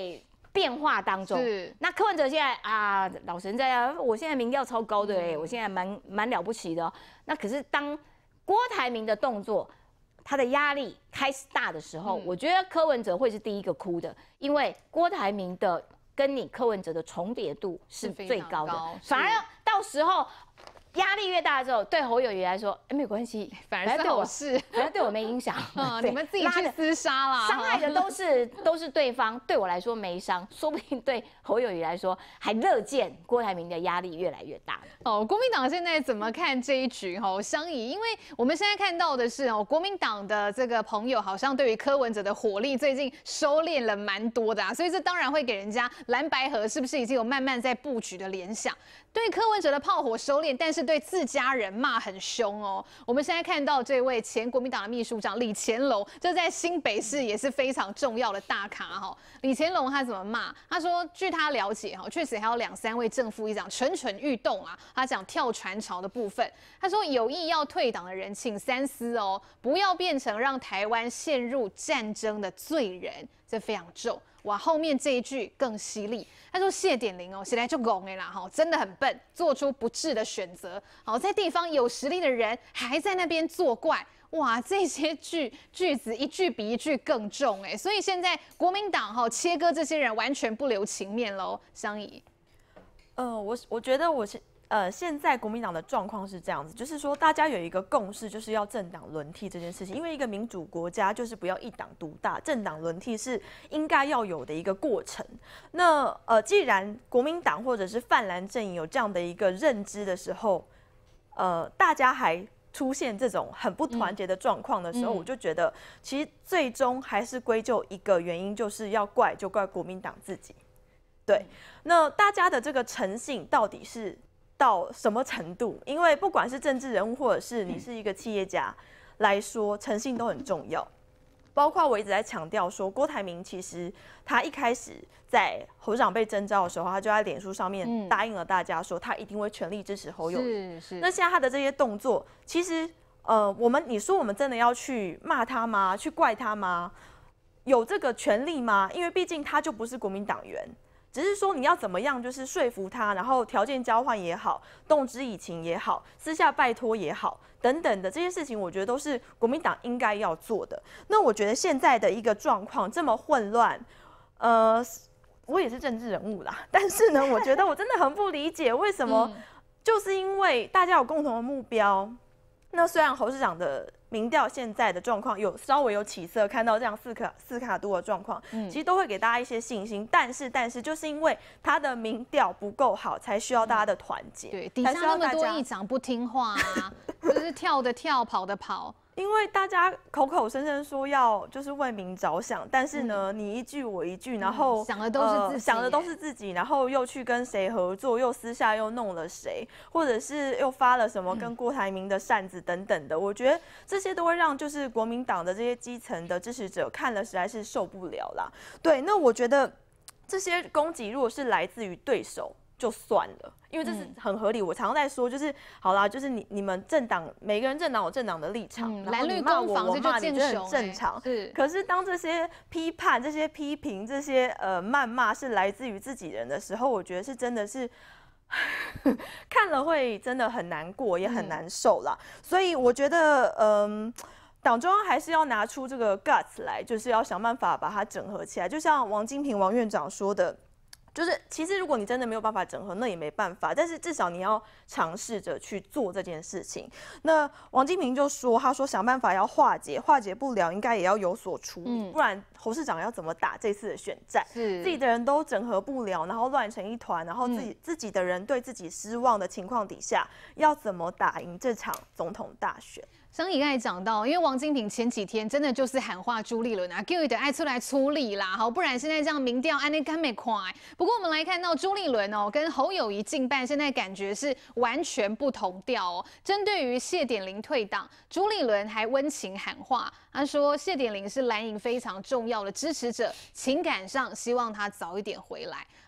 变化当中。那柯文哲现在啊，老神在啊，我现在民调超高的我现在蛮了不起的哦。那可是当郭台铭的动作，他的压力开始大的时候，我觉得柯文哲会是第一个哭的，因为郭台铭的跟你柯文哲的重叠度是最高的，反而到时候压力越大之后，对侯友宜来说，没有关系， 反而是好事， 反正对我没影响。 你们自己去厮杀啦， 伤害的都是对方，对我来说没伤，说不定对侯友宜来说还乐见郭台铭的压力越来越大。 国民党现在怎么看这一局？相宜，因为我们现在看到的是国民党的这个朋友好像对于柯文哲的火力最近收敛了蛮多的所以这当然会给人家蓝白合是不是已经有慢慢在布局的联想？对柯文哲的炮火收敛，但是对自家人骂很凶哦。我们现在看到这位前国民党的秘书长李乾龙，这在新北市也是非常重要的大咖李乾龙他怎么骂？他说，据他了解确实还有2、3位正副议长蠢蠢欲动啊。他讲跳船潮的部分，他说有意要退党的人，请三思哦，不要变成让台湾陷入战争的罪人，这非常重。哇，后面这一句更犀利。他说谢点玲写来就拱啦真的很笨，做出不智的选择。在地方有实力的人还在那边作怪。哇，这些句子一句比一句更重所以现在国民党切割这些人完全不留情面喽。相宜， 我觉得现在国民党的状况是这样子，就是说大家有一个共识，就是要政党轮替这件事情。因为一个民主国家就是不要一党独大，政党轮替是应该要有的一个过程。那既然国民党或者是泛蓝阵营有这样的一个认知的时候，大家还出现这种很不团结的状况的时候，我就觉得其实最终还是归咎一个原因，就是要怪就怪国民党自己。对，那大家的这个诚信到底是到什么程度？因为不管是政治人物，或者是你是一个企业家来说，诚信都很重要。包括我一直在强调说，郭台铭其实他一开始在侯市长被征召的时候，他就在脸书上面答应了大家说，他一定会全力支持侯友宜。那现在他的这些动作，其实你说我们真的要去骂他吗？去怪他吗？有这个权利吗？因为毕竟他就不是国民党员。只是说你要怎么样，就是说服他，然后条件交换也好，动之以情也好，私下拜托也好，等等的这些事情，我觉得都是国民党应该要做的。那我觉得现在的一个状况这么混乱，我也是政治人物啦，但是呢，我觉得我真的很不理解为什么，就是因为大家有共同的目标。那虽然侯市长的民调现在的状况有稍微有起色，看到这样四卡多的状况，其实都会给大家一些信心。但是就是因为他的民调不够好，才需要大家的团结。 对，底下那么多议长不听话就是跳的跳，跑的跑。 因为大家口口声声说要就是为民着想，但是呢，你一句我一句，然后想的都是自己， 然后又去跟谁合作，又私下又弄了谁，或者是又发了什么跟郭台铭的扇子等等的，我觉得这些都会让就是国民党的这些基层的支持者看了实在是受不了啦。对，那我觉得这些攻击如果是来自于对手，就算了，因为这是很合理。我常常在说，就是好啦，就是你们政党每个人政党有政党的立场， 蓝绿攻防， 我骂你，这很正常。可是当这些批判、这些批评、这些谩骂是来自于自己人的时候，我觉得是真的是看了会真的很难过，也很难受啦。所以我觉得，党中央还是要拿出这个 guts 来，就是要想办法把它整合起来。就像王金平王院长说的。就是其实如果你真的没有办法整合，那也没办法，但是至少你要尝试着去做这件事情。那王金平就说，他说想办法要化解不了，应该也要有所处理，不然侯市长要怎么打这次的选战？自己的人都整合不了，然后乱成一团，然后自己的人对自己失望的情况底下，要怎么打赢这场总统大选？ 相宜刚才讲到，因为王金平前几天真的就是喊话朱立伦叫伊的爱出来处理啦，好，不然现在这样民调安内干没快。不过我们来看到朱立伦跟侯友宜竞办，现在感觉是完全不同调哦。针对于谢点玲退党，朱立伦还温情喊话，他说谢点玲是蓝营非常重要的支持者，情感上希望他早一点回来。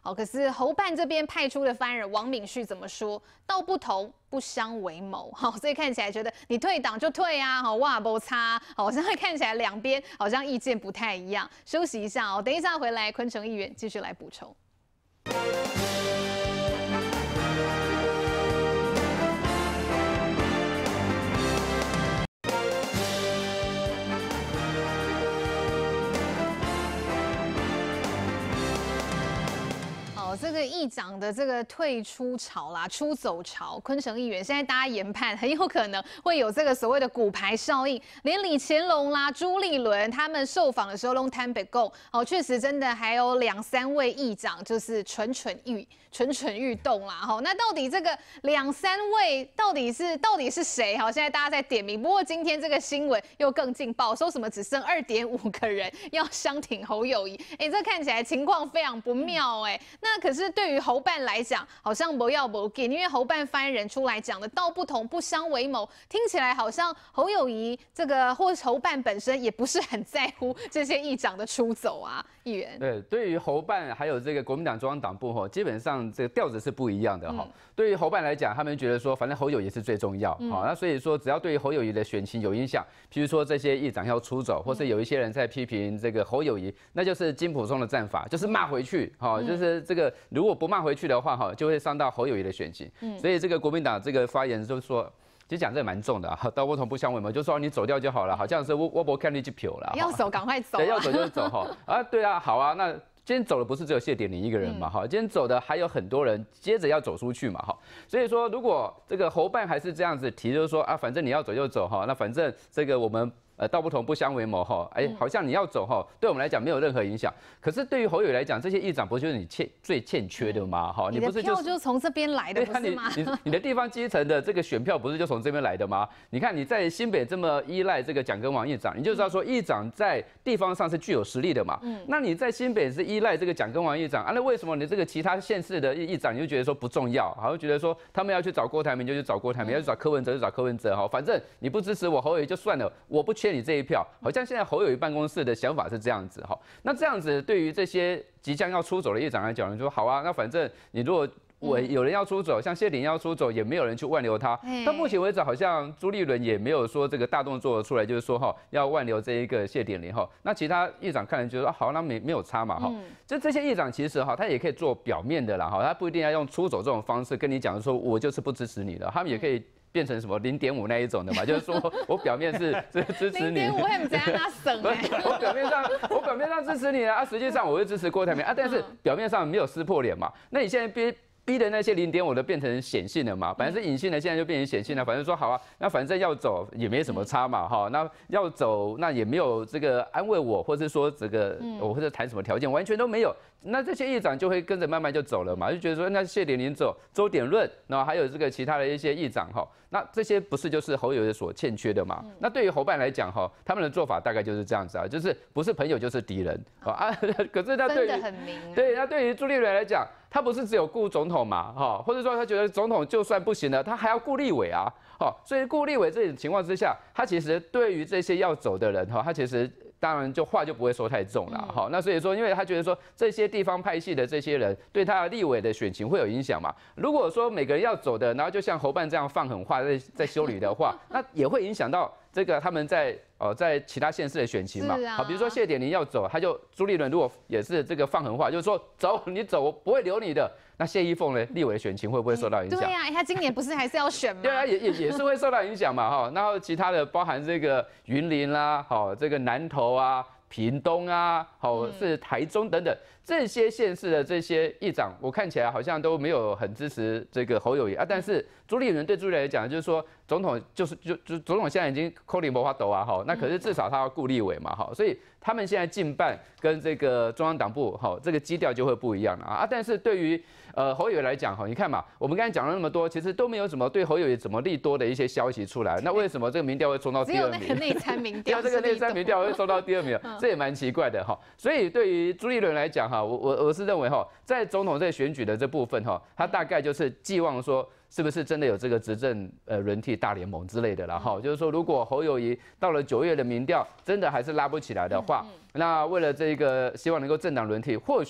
好，可是侯办这边派出的发言人王敏旭怎么说？道不同不相为谋。好，所以看起来觉得你退党就退啊，好哇不差，好像看起来两边好像意见不太一样。休息一下哦，等一下回来，昆城议员继续来补充。这个议长的这个退出潮啦、出走潮，昆城议员现在大家研判很有可能会有这个所谓的骨牌效应，连李乾龙啦、朱立伦他们受访的时候都坦白讲，哦，确实真的还有2、3位议长就是蠢蠢欲动啦，哈，那到底这个2、3位到底是谁？哈，现在大家在点名。不过今天这个新闻又更劲爆，说什么只剩2.5个人要相挺侯友宜，这看起来情况非常不妙那可是对于侯办来讲，好像不要不给，因为侯办发言人出来讲的道不同不相为谋，听起来好像侯友宜这个或是侯办本身也不是很在乎这些议长的出走啊，议员。 对，对于侯办还有这个国民党中央党部基本上这个调子是不一样的对于侯办来讲，他们觉得说，反正侯友宜是最重要那所以说只要对于侯友宜的选情有影响，譬如说这些议长要出走，或是有一些人在批评这个侯友宜，那就是金溥聪的战法，就是骂回去就是这个。如果不骂回去的话，就会伤到侯友宜的选情。所以这个国民党这个发言就是说，其实讲这个蛮重的道不同不相为谋，就说你走掉就好了，好像是我不看你去票了。 要走赶快走。 对，要走就走对啊，好啊，那今天走的不是只有谢点玲一个人嘛今天走的还有很多人接着要走出去嘛所以说如果这个侯办还是这样子提，就是说反正你要走就走那反正这个我们。道不同不相为谋好像你要走对我们来讲没有任何影响。可是对于侯友宜来讲，这些议长不就是你最欠缺的吗？ 你的票就是从这边来的，不是吗？ 你的地方基层的这个选票不是就从这边来的吗？你看你在新北这么依赖这个蒋根王议长，你就知道说议长在地方上是具有实力的嘛。那你在新北是依赖这个蒋根王议长那为什么你这个其他县市的议长你就觉得说不重要？好像觉得说他们要去找郭台铭就去找郭台铭，要去找柯文哲就找柯文哲反正你不支持我侯友宜就算了，我不缺你这一票，好像现在侯友宜办公室的想法是这样子那这样子对于这些即将要出走的议长来讲，你说好啊，那反正你如果有人要出走，像谢点要出走，也没有人去挽留他。到目前为止，好像朱立伦也没有说这个大动作出来，就是说要挽留这一个谢点玲那其他议长看了就说好，那没有差嘛就这些议长其实他也可以做表面的啦他不一定要用出走这种方式跟你讲说我就是不支持你的，他们也可以。变成什么0.5那一种的嘛，就是说我表面是支持你 ，0.5还不知道他省我表面上支持你实际上我会支持郭台铭但是表面上没有撕破脸嘛。那你现在逼的那些0.5的变成显性的嘛，本来是隐性的，现在就变成显性了。反正说好啊，那反正要走也没什么差嘛那要走那也没有这个安慰我，或者说这个我或者谈什么条件，完全都没有。那这些议长就会跟着慢慢就走了嘛，就觉得说那谢点玲走，周点论，然后还有这个其他的一些议长那这些不是就是侯友宜所欠缺的嘛？那对于侯办来讲他们的做法大概就是这样子就是不是朋友就是敌人可是他对于那对于朱立伦来讲，他不是只有顾总统嘛或者说他觉得总统就算不行了，他还要顾立委所以顾立委这种情况之下，他其实对于这些要走的人他其实。当然，就话就不会说太重了那所以说，因为他觉得说这些地方派系的这些人对他的立委的选情会有影响嘛。如果说每个人要走的，然后就像侯办这样放狠话在修理的话，那也会影响到这个他们在其他县市的选情嘛。比如说谢点玲要走，他就朱立伦如果也是这个放狠话，就是说走你走，我不会留你的。那谢依凤呢？立委的选情会不会受到影响？ 对呀，他今年不是还是要选吗？ 对啊，也是会受到影响嘛然后其他的包含这个云林啦，这个南投啊。屏东啊，是台中等等这些县市的这些议长，我看起来好像都没有很支持这个侯友宜但是朱立伦对朱立伦来讲，就是说总统就总统现在已经扣零没法抖那可是至少他要顾立委嘛所以他们现在进办跟这个中央党部这个基调就会不一样了但是对于侯友宜来讲你看嘛，我们刚才讲了那么多，其实都没有什么对侯友宜怎么利多的一些消息出来。那为什么这个民调会冲到第2名？ 只有那个内参民调， 这个内参民调会冲到第2名，这也蛮奇怪的所以对于朱立伦来讲我是认为在总统这选举的这部分他大概就是寄望说。是不是真的有这个执政轮替大联盟之类的啦就是说，如果侯友宜到了9月的民调真的还是拉不起来的话，那为了这个希望能够政党轮替，或许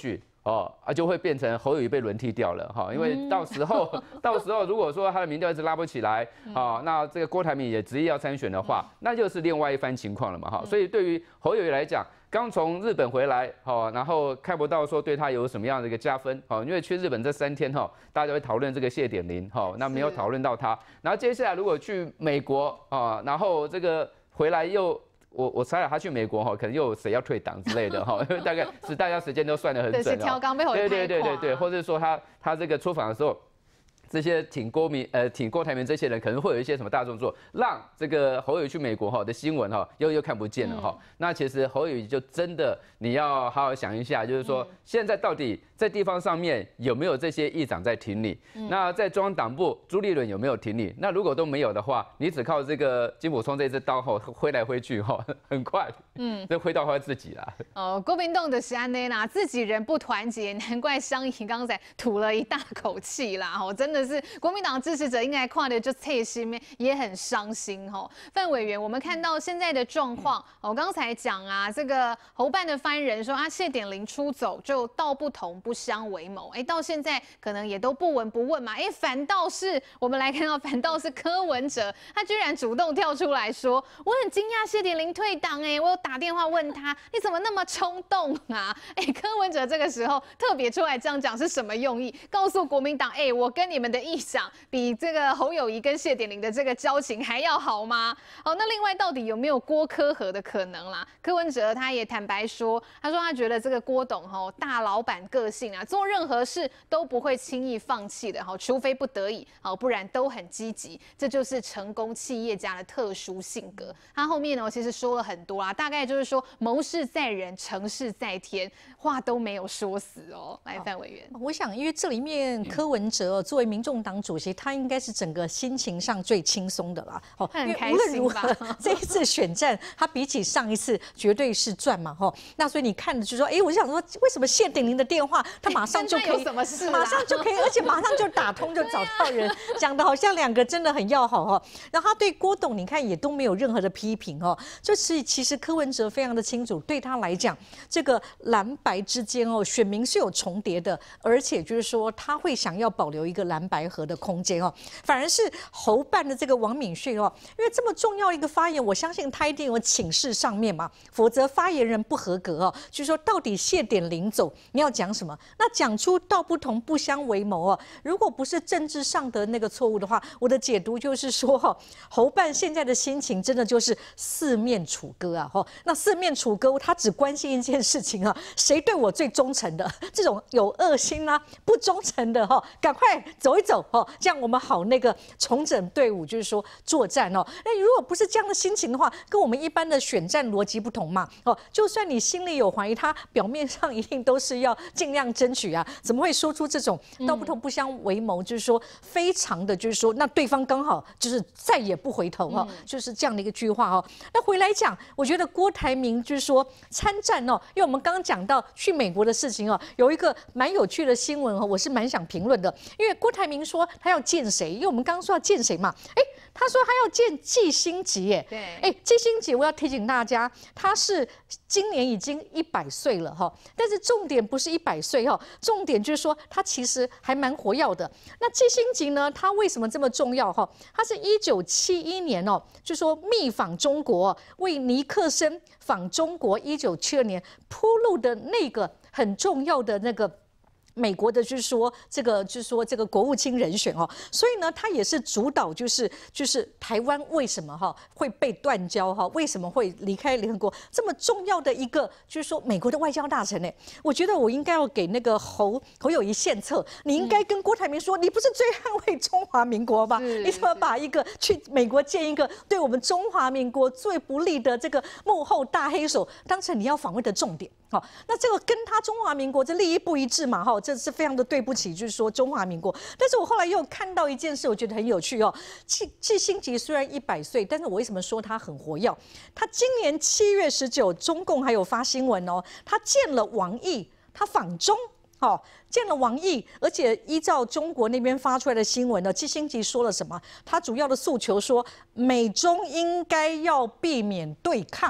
就会变成侯友宜被轮替掉了哈，因为到时候如果说他的民调一直拉不起来那这个郭台铭也执意要参选的话，那就是另外一番情况了嘛哈。所以对于侯友宜来讲，刚从日本回来然后看不到说对他有什么样的一个加分因为去日本这3天大家会讨论这个谢点林那没有讨论到他。然后接下来如果去美国然后这个回来又。我猜了，他去美国可能又有谁要退党之类的因为大概是大家时间都算得很准对，或者说他这个出访的时候，这些挺郭台铭这些人可能会有一些什么大动作，让这个侯友宜去美国的新闻又看不见了那其实侯友宜就真的你要好好想一下，就是说现在到底在地方上面有没有这些议长在挺你？那在中央党部朱立伦有没有挺你？那如果都没有的话，你只靠这个金溥聪这支刀挥来挥去很快，这挥到他自己啦。 国民党的是安内啦，自己人不团结，难怪商议刚才吐了一大口气啦。真的是国民党支持者应该看的就切心，也很伤心范委员，我们看到现在的状况，我刚才讲这个侯办的发言人说谢点林出走就道不同不相为谋，到现在可能也都不闻不问嘛，反倒是我们来看到，反倒是柯文哲，他居然主动跳出来说，我很惊讶谢点林退党我有打电话问他，你怎么那么冲动啊？柯文哲这个时候特别出来这样讲是什么用意？告诉国民党，我跟你们的议长比这个侯友宜跟谢点林的这个交情还要好吗？那另外到底有没有郭柯合的可能啦？柯文哲他也坦白说，他说他觉得这个郭董大老板个性做任何事都不会轻易放弃的除非不得已不然都很积极，这就是成功企业家的特殊性格。他后面其实说了很多大概就是说谋事在人，成事在天，话都没有说死来，范委员， 我想因为这里面柯文哲作为民众党主席，他应该是整个心情上最轻松的啦。因为无论如何这一次选战，他比起上一次绝对是赚嘛那所以你看的就说，我就想说，为什么谢点林的电话他马上就可以，马上就可以，而且马上就打通，就找到人，讲的好像两个真的很要好然后他对郭董，你看也都没有任何的批评就是其实柯文哲非常的清楚，对他来讲，这个蓝白之间选民是有重叠的，而且就是说他会想要保留一个蓝白合的空间反而是侯办的这个王敏训因为这么重要一个发言，我相信他一定有请示上面嘛，否则发言人不合格就是说到底谢点林走你要讲什么？那讲出道不同不相为谋如果不是政治上的那个错误的话，我的解读就是说侯办现在的心情真的就是四面楚歌那四面楚歌，他只关心一件事情谁对我最忠诚的？这种有恶心不忠诚的赶快走一走这样我们好那个重整队伍，就是说作战那如果不是这样的心情的话，跟我们一般的选战逻辑不同嘛就算你心里有怀疑，他表面上一定都是要尽量争取怎么会说出这种道不同不相为谋，就是说非常的就是说那对方刚好就是再也不回头就是这样的一个句话那回来讲，我觉得郭台铭就是说参战因为我们刚刚讲到去美国的事情有一个蛮有趣的新闻我是蛮想评论的，因为郭台铭说他要见谁，因为我们刚刚说要见谁嘛，他说他要见季辛吉对，季辛吉我要提醒大家，他是今年已经100岁了但是重点不是100岁重点就是说他其实还蛮活跃的。那季辛吉呢，他为什么这么重要他是1971年就说密访中国，为尼克森访中国1972年铺路的那个很重要的那个美国的就是说这个国务卿人选所以呢，他也是主导就是台湾为什么会被断交为什么会离开联合国这么重要的一个就是说美国的外交大臣我觉得我应该要给那个侯友宜献策，你应该跟郭台铭说，你不是最捍卫中华民国吗？你怎么把一个去美国见一个对我们中华民国最不利的这个幕后大黑手当成你要访问的重点？那这个跟他中华民国这利益不一致嘛这是非常的对不起，就是说中华民国。但是我后来又看到一件事，我觉得很有趣季辛吉虽然100岁，但是我为什么说他很活跃？他今年7月19，中共还有发新闻他见了王毅，他访中。见了王毅，而且依照中国那边发出来的新闻季辛吉说了什么？他主要的诉求说，美中应该要避免对抗。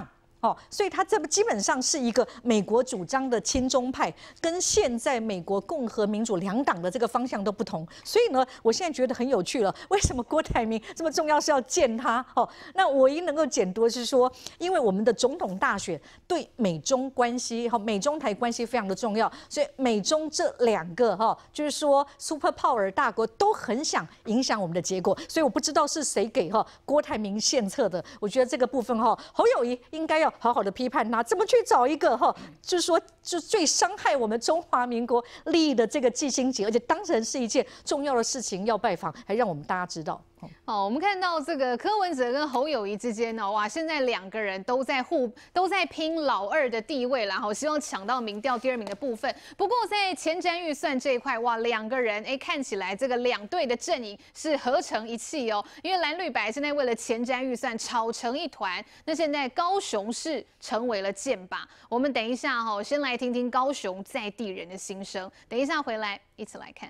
哦，所以他这基本上是一个美国主张的亲中派，跟现在美国共和民主两党的这个方向都不同。所以呢，我现在觉得很有趣了，为什么郭台铭这么重要是要见他？哦，那我一能够解读是说，因为我们的总统大选对美中关系、美中台关系非常的重要，所以美中这2个就是说 super power 大国都很想影响我们的结果。所以我不知道是谁给郭台铭献策的，我觉得这个部分侯友宜应该要好好的批判他，怎么去找一个就是说就最伤害我们中华民国利益的这个季辛杰，而且当成是一件重要的事情要拜访，还让我们大家知道。 我们看到这个柯文哲跟侯友宜之间呢，哇，现在2个人都在拼老2的地位啦，希望抢到民调第2名的部分。不过在前瞻预算这一块，哇，2个人看起来这个2队的阵营是合成一气哦，因为蓝绿白现在为了前瞻预算吵成一团。那现在高雄市成为了箭靶，我们等一下先来听听高雄在地人的心声，等一下回来一起来看。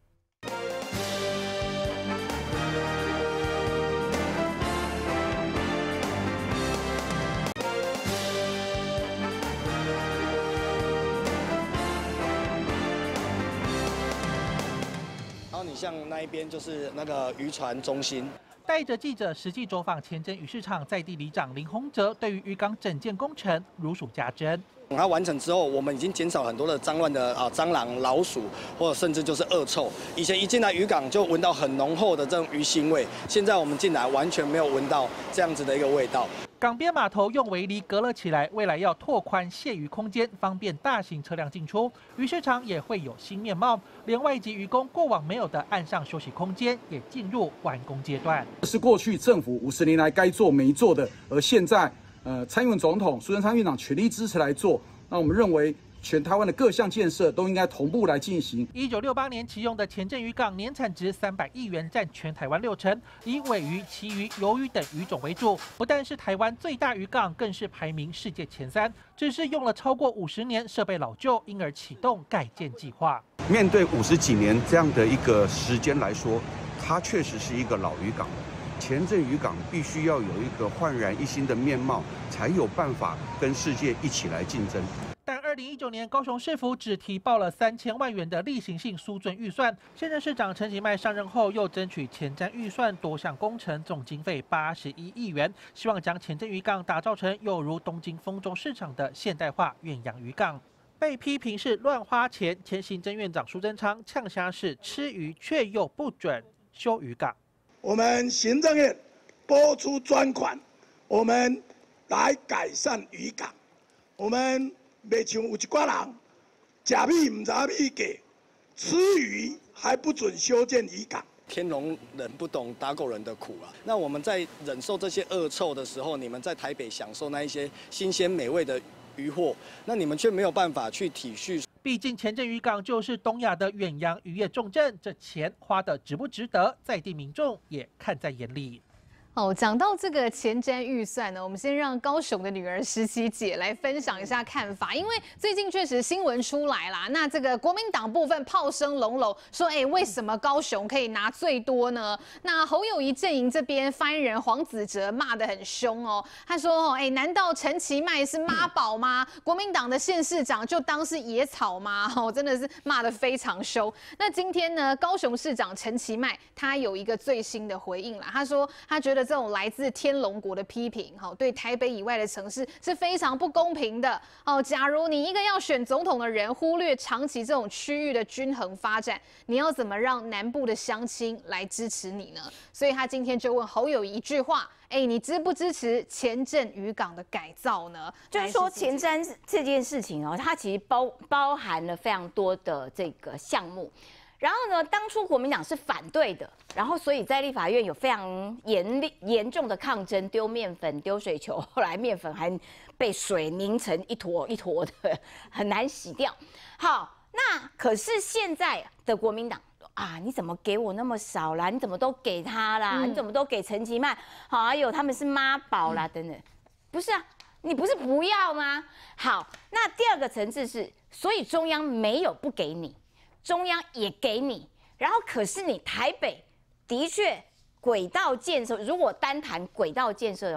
然后你像那一边就是那个渔船中心， 带着记者实际走访前镇鱼市场在地里长林宏哲，对于渔港整建工程如数家珍。 等它完成之后，我们已经减少很多的脏乱的蟑螂、老鼠，或者甚至就是恶臭。以前一进来渔港就闻到很浓厚的这种鱼腥味，现在我们进来完全没有闻到这样子的一个味道。 港边码头用围篱隔了起来，未来要拓宽卸鱼空间，方便大型车辆进出。鱼市场也会有新面貌，连外籍渔工过往没有的岸上休息空间也进入完工阶段。 是过去政府50年来该做没做的，而现在蔡英文总统、苏贞昌院长全力支持来做。那我们认为，全台湾的各项建设都应该同步来进行。 1968年启用的前镇渔港年产值300亿元，占全台湾60%，以鲔鱼、旗鱼、鱿鱼等鱼种为主。不但是台湾最大渔港，更是排名世界前3。只是用了超过50年，设备老旧，因而启动改建计划。 面对50几年这样的一个时间来说，它确实是一个老渔港。前镇渔港必须要有一个焕然一新的面貌，才有办法跟世界一起来竞争。 但2019年高雄市府只提报了3000万元的例行性纾困预算，现任市长陈其迈上任后又争取前瞻预算多项工程，总经费81亿元，希望将前镇渔港打造成有如东京丰州市场的现代化远洋渔港。被批评是乱花钱，前行政院长苏贞昌呛瞎是吃鱼却又不准修渔港。 我们行政院拨出专款，我们来改善渔港。我们袂像有一寡人，吃米唔知米价，吃鱼还不准修建渔港。 天龙人不懂打狗人的苦啊！那我们在忍受这些恶臭的时候，你们在台北享受那一些新鲜美味的渔获，那你们却没有办法去体恤。 毕竟前镇渔港就是东亚的远洋渔业重镇，这钱花的值不值得，在地民众也看在眼里。 讲到这个前瞻预算呢，我们先让高雄的女儿石琪姐来分享一下看法，因为最近确实新闻出来啦，那这个国民党部分炮声隆隆，说为什么高雄可以拿最多呢？那侯友宜阵营这边发言人黄子哲骂得很凶哦，他说难道陈其迈是妈宝吗？国民党的县市长就当是野草吗？真的是骂得非常凶。那今天呢，高雄市长陈其迈他有一个最新的回应啦，他说他觉得这种来自天龙国的批评，对台北以外的城市是非常不公平的。假如你一个要选总统的人忽略长期这种区域的均衡发展，你要怎么让南部的乡亲来支持你呢？所以他今天就问侯友宜一句话：你支不支持前镇渔港的改造呢？ 就是说前瞻这件事情它其实包含了非常多的这个项目。然后呢，当初国民党是反对的，然后所以在立法院有非常严重的抗争，丢面粉、丢水球，后来面粉还被水凝成一坨一坨的，很难洗掉。好，那可是现在的国民党你怎么给我那么少啦？你怎么都给他啦？你怎么都给陈其迈？还有他们是妈宝啦等等，不是啊？你不是不要吗？好，那第二个层次是，所以中央没有不给你。中央也给你，然后可是你台北的确轨道建设，如果单谈轨道建设的话，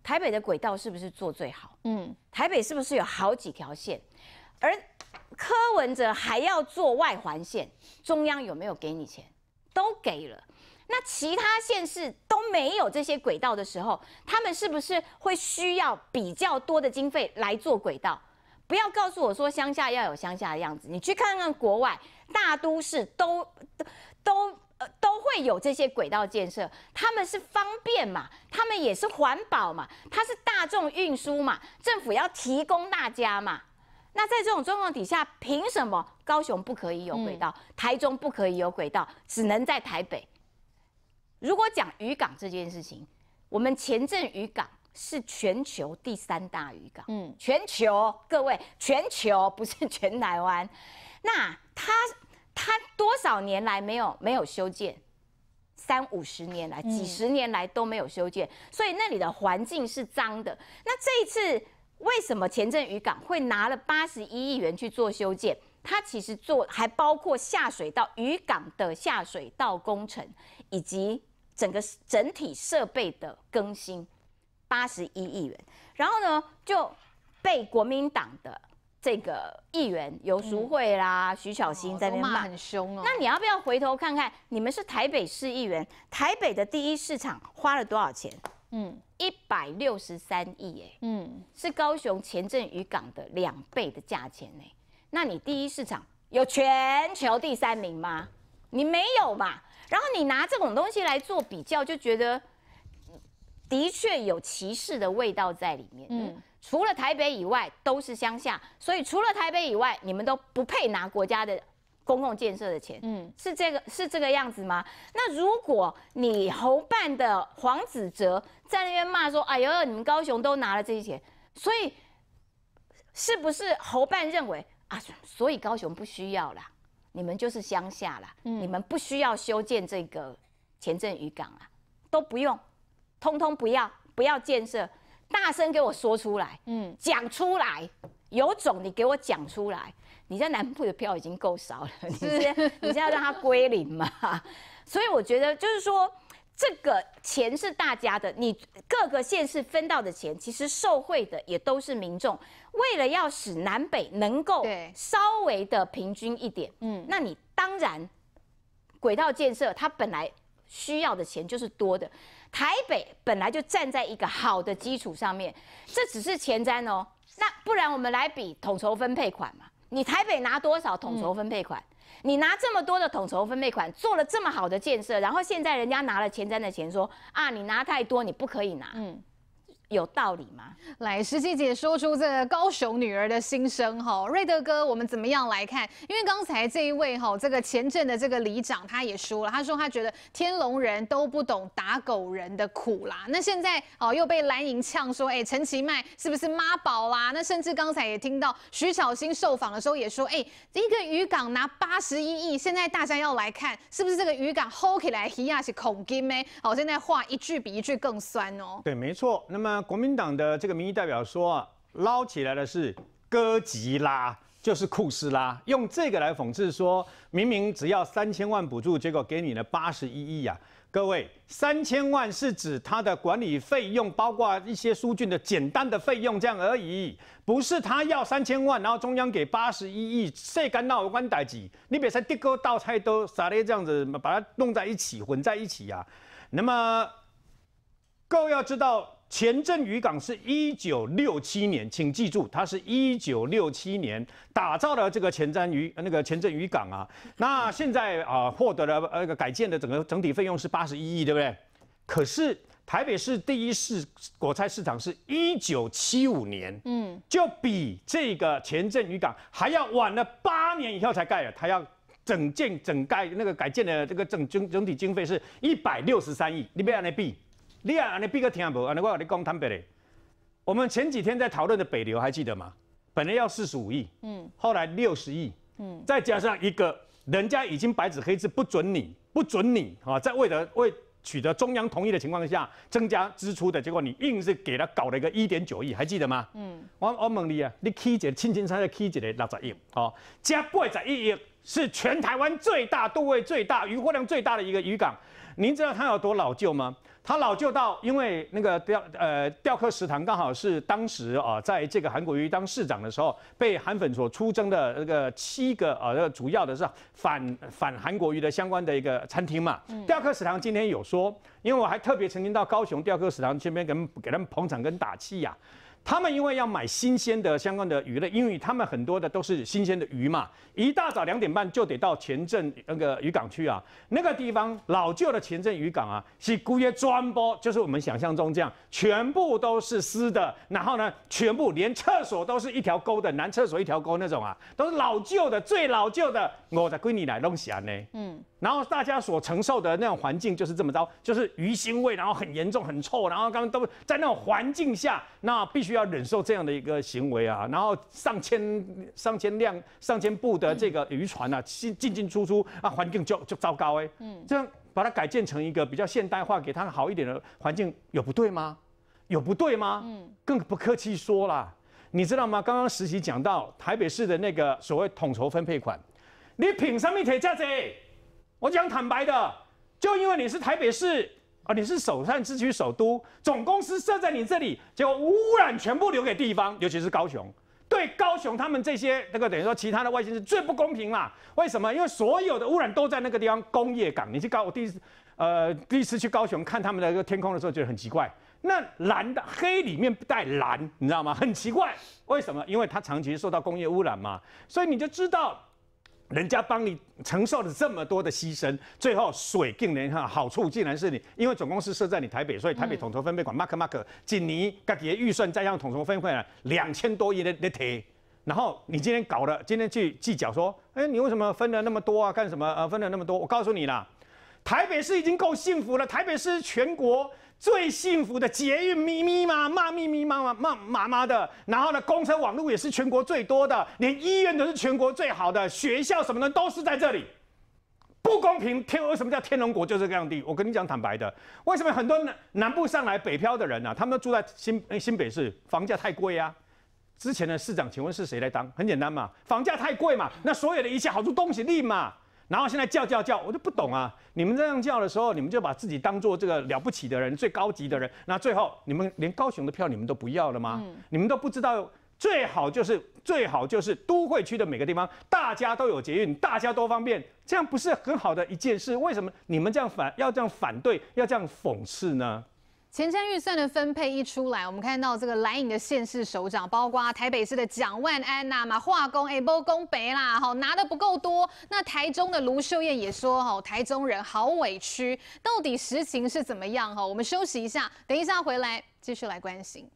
台北的轨道是不是做最好？台北是不是有好几条线？而柯文哲还要做外环线，中央有没有给你钱？都给了。那其他县市都没有这些轨道的时候，他们是不是会需要比较多的经费来做轨道？不要告诉我说乡下要有乡下的样子，你去看看国外大都市都会有这些轨道建设，他们是方便嘛，他们也是环保嘛，它是大众运输嘛，政府要提供大家嘛。那在这种状况底下，凭什么高雄不可以有轨道，台中不可以有轨道，只能在台北？如果讲渔港这件事情，我们前镇渔港是全球第3大渔港，全球，各位，全球不是全台湾。那它多少年来没有修建？30-50年来，几十年来都没有修建，所以那里的环境是脏的。那这一次为什么前镇渔港会拿了81亿元去做修建？它其实还包括下水道渔港的下水道工程，以及整体设备的更新，81亿元。然后呢，就被国民党的这个议员游淑慧啦、徐巧芯在那边骂很凶哦。 那你要不要回头看看，你们是台北市议员，台北的第一市场花了多少钱？163亿是高雄前镇渔港的2倍的价钱那你第一市场有全球第3名吗？你没有嘛。然后你拿这种东西来做比较，就觉得的确有歧视的味道在里面。除了台北以外都是乡下，所以除了台北以外，你们都不配拿国家的公共建设的钱。是这个样子吗？那如果你侯办的黄子哲在那边骂说：“哎呦，你们高雄都拿了这些钱。”所以是不是侯办认为啊？所以高雄不需要啦。你们就是乡下啦，你们不需要修建这个前镇渔港啊，都不用，通通不要建设，大声给我说出来，讲出来，有种你给我讲出来。你在南部的票已经够少了，你现在让它归零嘛？所以我觉得就是说，这个钱是大家的，你各个县市分到的钱，其实受惠的也都是民众。为了要使南北能够稍微的平均一点，那你当然轨道建设它本来需要的钱就是多的。台北本来就站在一个好的基础上面，这只是前瞻哦。那不然我们来比统筹分配款嘛？你台北拿多少统筹分配款？你拿这么多的统筹分配款，做了这么好的建设，然后现在人家拿了前瞻的钱说啊，你拿太多，你不可以拿。有道理吗？ 来，石琪姐说出这个高雄女儿的心声哈，瑞德哥，我们怎么样来看？因为刚才这一位哈，这个前镇的这个里长他也说了，他说他觉得天龙人都不懂打狗人的苦啦。那现在哦又被蓝营呛说，陈其迈是不是妈宝啦？那甚至刚才也听到徐巧芯受访的时候也说，一个渔港拿81亿，现在大家要来看是不是这个渔港 hold 起来鱼啊是恐金呢？好，现在话一句比一句更酸哦。 对，没错。那么国民党的这个民意代表说捞起来的是哥吉拉，就是库斯拉，用这个来讽刺说，明明只要3000万补助，结果给你了81亿啊！各位，3000万是指他的管理费用，包括一些疏浚的简单的费用这样而已，不是他要3000万，然后中央给81亿，谁干闹有关代志？你别再地沟倒菜都啥的这样子把它弄在一起，混在一起啊！那么各位要知道。前镇渔港是1967年，请记住，它是1967年打造的这个前镇渔港啊。那现在获得了改建的整体费用是81亿，对不对？可是台北市第一市果菜市场是1975年，就比这个前镇渔港还要晚了8年以后才盖的，它要整改改建的这个整体经费是163亿，你不要来比。你按你比个听无，按我跟你讲坦白的，我们前几天在讨论的北流还记得吗？本来要45亿，后来60亿，再加上一个人家已经白纸黑字不准你啊，在为取得中央同意的情况下增加支出的结果，你硬是给他搞了一个1.9亿，还记得吗？我问你啊，你起一个清清楚楚起一个60亿，加81亿是全台湾最大、吨位最大、渔获量最大的一个渔港。 您知道他有多老旧吗？他老旧到，因为那个雕刻食堂刚好是当时在这个韩国瑜当市长的时候，被韩粉所出征的那个7个主要的是反韩国瑜的相关的一个餐厅嘛。雕刻食堂今天有说，因为我还特别曾经到高雄雕刻食堂这边给他们捧场跟打气呀。他们因为要买新鲜的相关的鱼类，因为他们很多的都是新鲜的鱼嘛，一大早2点半就得到前镇那个渔港去啊。那个地方老旧的前镇渔港啊，是古也砖波，就是我们想象中这样，全部都是湿的，然后呢，全部连厕所都是一条沟的，男厕所一条沟那种啊，都是老旧的，最老旧的，50几年来弄起来呢。然后大家所承受的那种环境就是这么糟，就是鱼腥味，然后很严重、很臭，然后刚刚都在那种环境下，那必须要忍受这样的一个行为啊。然后上千部的这个渔船啊，进出出啊，环境就糟糕哎。这样把它改建成一个比较现代化，给它好一点的环境，有不对吗？有不对吗？更不客气说啦，你知道吗？刚刚实习讲到台北市的那个所谓统筹分配款，你凭什么提这个？我讲坦白的，就因为你是台北市啊，你是首善之区首都，总公司设在你这里，结果污染全部留给地方，尤其是高雄。对高雄他们这些那个等于说其他的外县市最不公平啦。为什么？因为所有的污染都在那个地方工业港。你去我第一次去高雄看他们的那个天空的时候，觉得很奇怪。那蓝的黑里面带蓝，你知道吗？很奇怪，为什么？因为它长期受到工业污染嘛，所以你就知道。人家帮你承受了这么多的牺牲，最后水竟然好处竟然是你，因为总公司设在你台北，所以台北统筹分配管mark，今年自己的预算再让统筹分配了2000多亿的提，然后你今天去计较说，你为什么分了那么多啊？干什么？分了那么多？我告诉你啦，台北市已经够幸福了，台北市全国最幸福的捷运密麻的，然后呢，公车网络也是全国最多的，连医院都是全国最好的，学校什么的都是在这里。不公平，为什么叫天龙国就这个样地？我跟你讲坦白的，为什么很多南部上来北漂的人啊，他们都住在新北市，房价太贵啊。之前的市长，请问是谁来当？很简单嘛，房价太贵嘛，那所有的一切好处东西利嘛。然后现在叫，我就不懂啊！你们这样叫的时候，你们就把自己当做这个了不起的人、最高级的人，那最后你们连高雄的票你们都不要了吗？你们都不知道，最好就是都会区的每个地方，大家都有捷运，大家都方便，这样不是很好的一件事？为什么你们要这样反对，要这样讽刺呢？ 前瞻预算的分配一出来，我们看到这个蓝营的县市首长，包括台北市的蒋万安呐，化工不公北啦，拿的不够多。那台中的卢秀燕也说，台中人好委屈，到底实情是怎么样？我们休息一下，等一下回来继续来关心。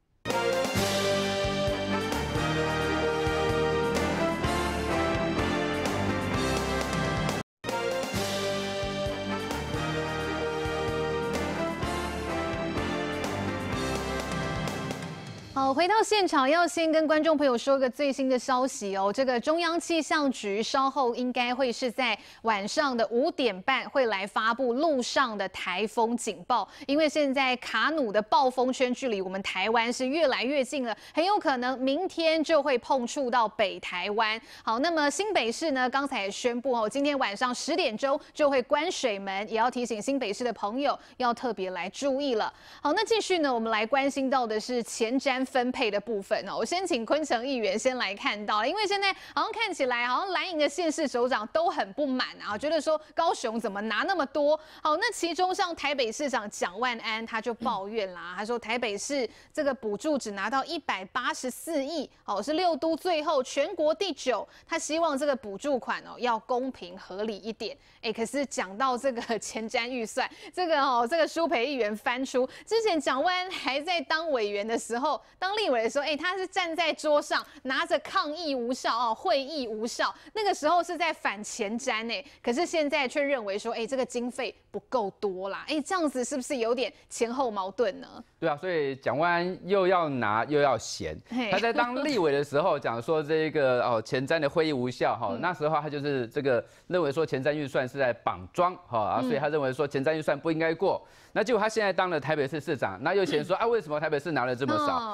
好，回到现场，要先跟观众朋友说个最新的消息哦。这个中央气象局稍后应该会是在晚上的5点半会来发布陆上的台风警报，因为现在卡努的暴风圈距离我们台湾是越来越近了，很有可能明天就会碰触到北台湾。好，那么新北市呢，刚才也宣布哦，今天晚上10点钟就会关水门，也要提醒新北市的朋友要特别来注意了。好，那继续呢，我们来关心到的是前瞻分配的部分哦，我先请坤城议员先来看到，因为现在好像看起来好像蓝营的县市首长都很不满啊，觉得说高雄怎么拿那么多？好，那其中像台北市长蒋万安他就抱怨啦，他说台北市这个补助只拿到184亿，哦是6都最后全国第9，他希望这个补助款哦要公平合理一点。可是讲到这个前瞻预算，这个舒培议员翻出之前蒋万安还在当委员的时候，当立委的时候，他是站在桌上拿着抗议无效会议无效，那个时候是在反前瞻可是现在却认为说，这个经费不够多啦，这样子是不是有点前后矛盾呢？ 对啊，所以蒋万安又要拿又要嫌。他在当立委的时候讲说这个前瞻的会议无效那时候他就是这个认为说前瞻预算是在绑桩所以他认为说前瞻预算不应该过。那结果他现在当了台北市市长，那又嫌说为什么台北市拿了这么少？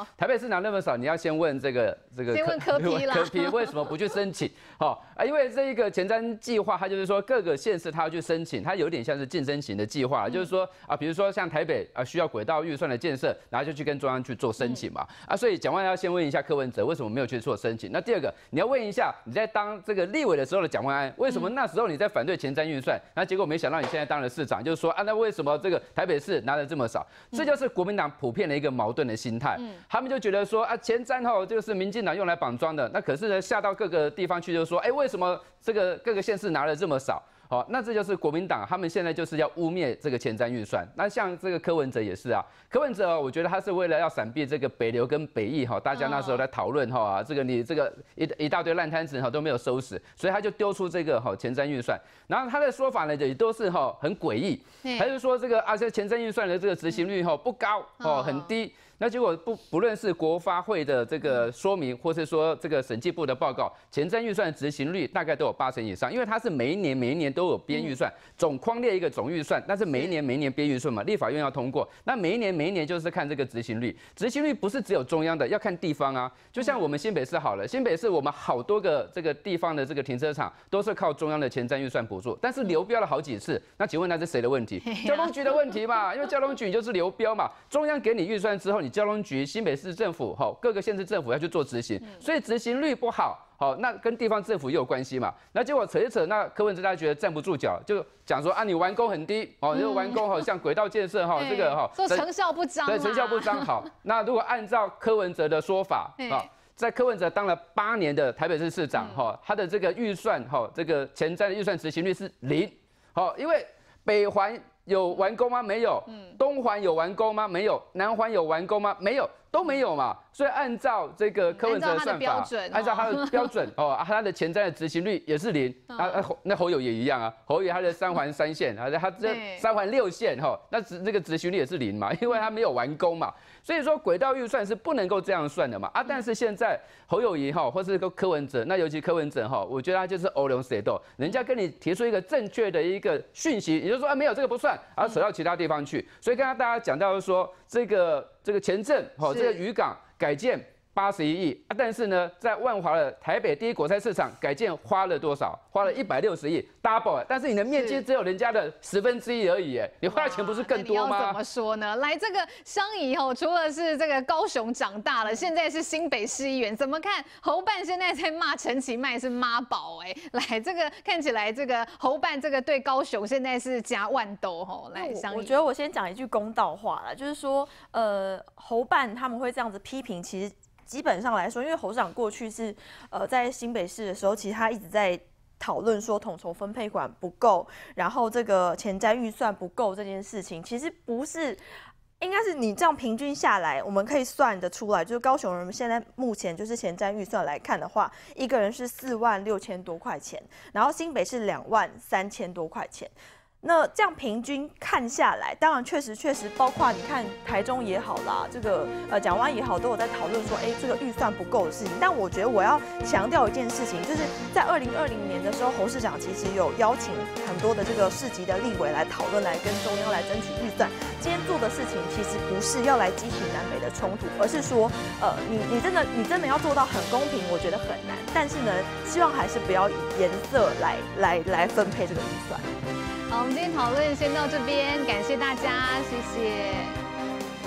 台北市拿那么少，你要先问这个先问柯 P 啦， 柯 P 为什么不去申请？好啊，因为这一个前瞻计划，它就是说各个县市它要去申请，它有点像是竞争型的计划，就是说啊，比如说像台北啊需要轨道预算的建设，然后就去跟中央去做申请嘛。啊，所以蒋万安要先问一下柯文哲为什么没有去做申请。那第二个，你要问一下你在当这个立委的时候的蒋万安，为什么那时候你在反对前瞻预算，那结果没想到你现在当了市长，就是说啊，那为什么这个台北市拿的这么少？这就是国民党普遍的一个矛盾的心态。他们就觉得说啊，前瞻吼就是民进党用来绑桩的，那可是呢下到各个地方去就说，哎，为什么这个各个县市拿了这么少？好，那这就是国民党他们现在就是要污蔑这个前瞻预算。那像这个柯文哲也是啊，柯文哲我觉得他是为了要闪避这个北流跟北艺大家那时候在讨论这个你这个一大堆烂摊子都没有收拾，所以他就丢出这个前瞻预算。然后他的说法呢也都是很诡异，他就说这个这前瞻预算的这个执行率不高很低。那结果不论是国发会的这个说明，或是说这个审计部的报告，前瞻预算的执行率大概都有80%以上，因为它是每一年都有编预算，总框列一个总预算，但是每一年编预算嘛，立法院要通过，那每一年就是看这个执行率，执行率不是只有中央的，要看地方啊。就像我们新北市好了，新北市我们好多个这个地方的这个停车场都是靠中央的前瞻预算补助，但是流标了好几次，那请问那是谁的问题？交通局的问题嘛，因为交通局就是流标嘛，中央给你预算之后，你交通局、新北市政府、各个县市政府要去做执行，所以执行率不好，那跟地方政府也有关系嘛。那结果扯一扯，那柯文哲大家觉得站不住脚，就讲说啊，你完工很低，你完工像轨道建设这个说成效不彰， 对，成效不彰。好，那如果按照柯文哲的说法在柯文哲当了8年的台北市市长，他的这个预算这个前瞻的预算执行率是0，因为北环有完工吗？没有。东环有完工吗？没有。南环有完工吗？没有，都没有嘛。所以按照这个柯文哲的算法，按照他的标准他的前瞻的执行率也是0。那侯友也一样啊，侯友他的3环3线，他这3环6线那这个执行率也是0嘛，因为他没有完工嘛。所以说轨道预算是不能够这样算的嘛但是现在侯友宜或是柯文哲，那尤其柯文哲我觉得他就是欧龙蛇斗，人家跟你提出一个正确的一个讯息，也就是说没有这个不算，然后扯到其他地方去。所以刚刚大家讲到说这个前镇这个渔港改建81亿但是呢，在万华的台北第一果菜市场改建花了多少？花了160亿 ，double， 但是你的面积只有人家的1/10而已，你花的钱不是更多吗？ 你要怎么说呢？来，这个乡仪除了是这个高雄长大了，现在是新北市议员，怎么看侯办现在在骂陈其迈是妈宝来，这个看起来这个侯办这个对高雄现在是加万斗来，乡仪， 我觉得我先讲一句公道话啦，就是说侯办他们会这样子批评，其实。基本上来说，因为侯市长过去是在新北市的时候，其实他一直在讨论说统筹分配款不够，然后这个前瞻预算不够这件事情，其实不是，应该是你这样平均下来，我们可以算得出来，就是高雄人现在目前就是前瞻预算来看的话，一个人是46000多块钱，然后新北是23000多块钱。那这样平均看下来，当然确实，包括你看台中也好啦，这个蒋万安也好，都有在讨论说，这个预算不够的事情。但我觉得我要强调一件事情，就是在2020年的时候，侯市长其实有邀请很多的这个市级的立委来讨论，来跟中央来争取预算。今天做的事情其实不是要来激起南北的冲突，而是说，你真的要做到很公平，我觉得很难。但是呢，希望还是不要以颜色来分配这个预算。 好，我们今天讨论先到这边，感谢大家，谢谢。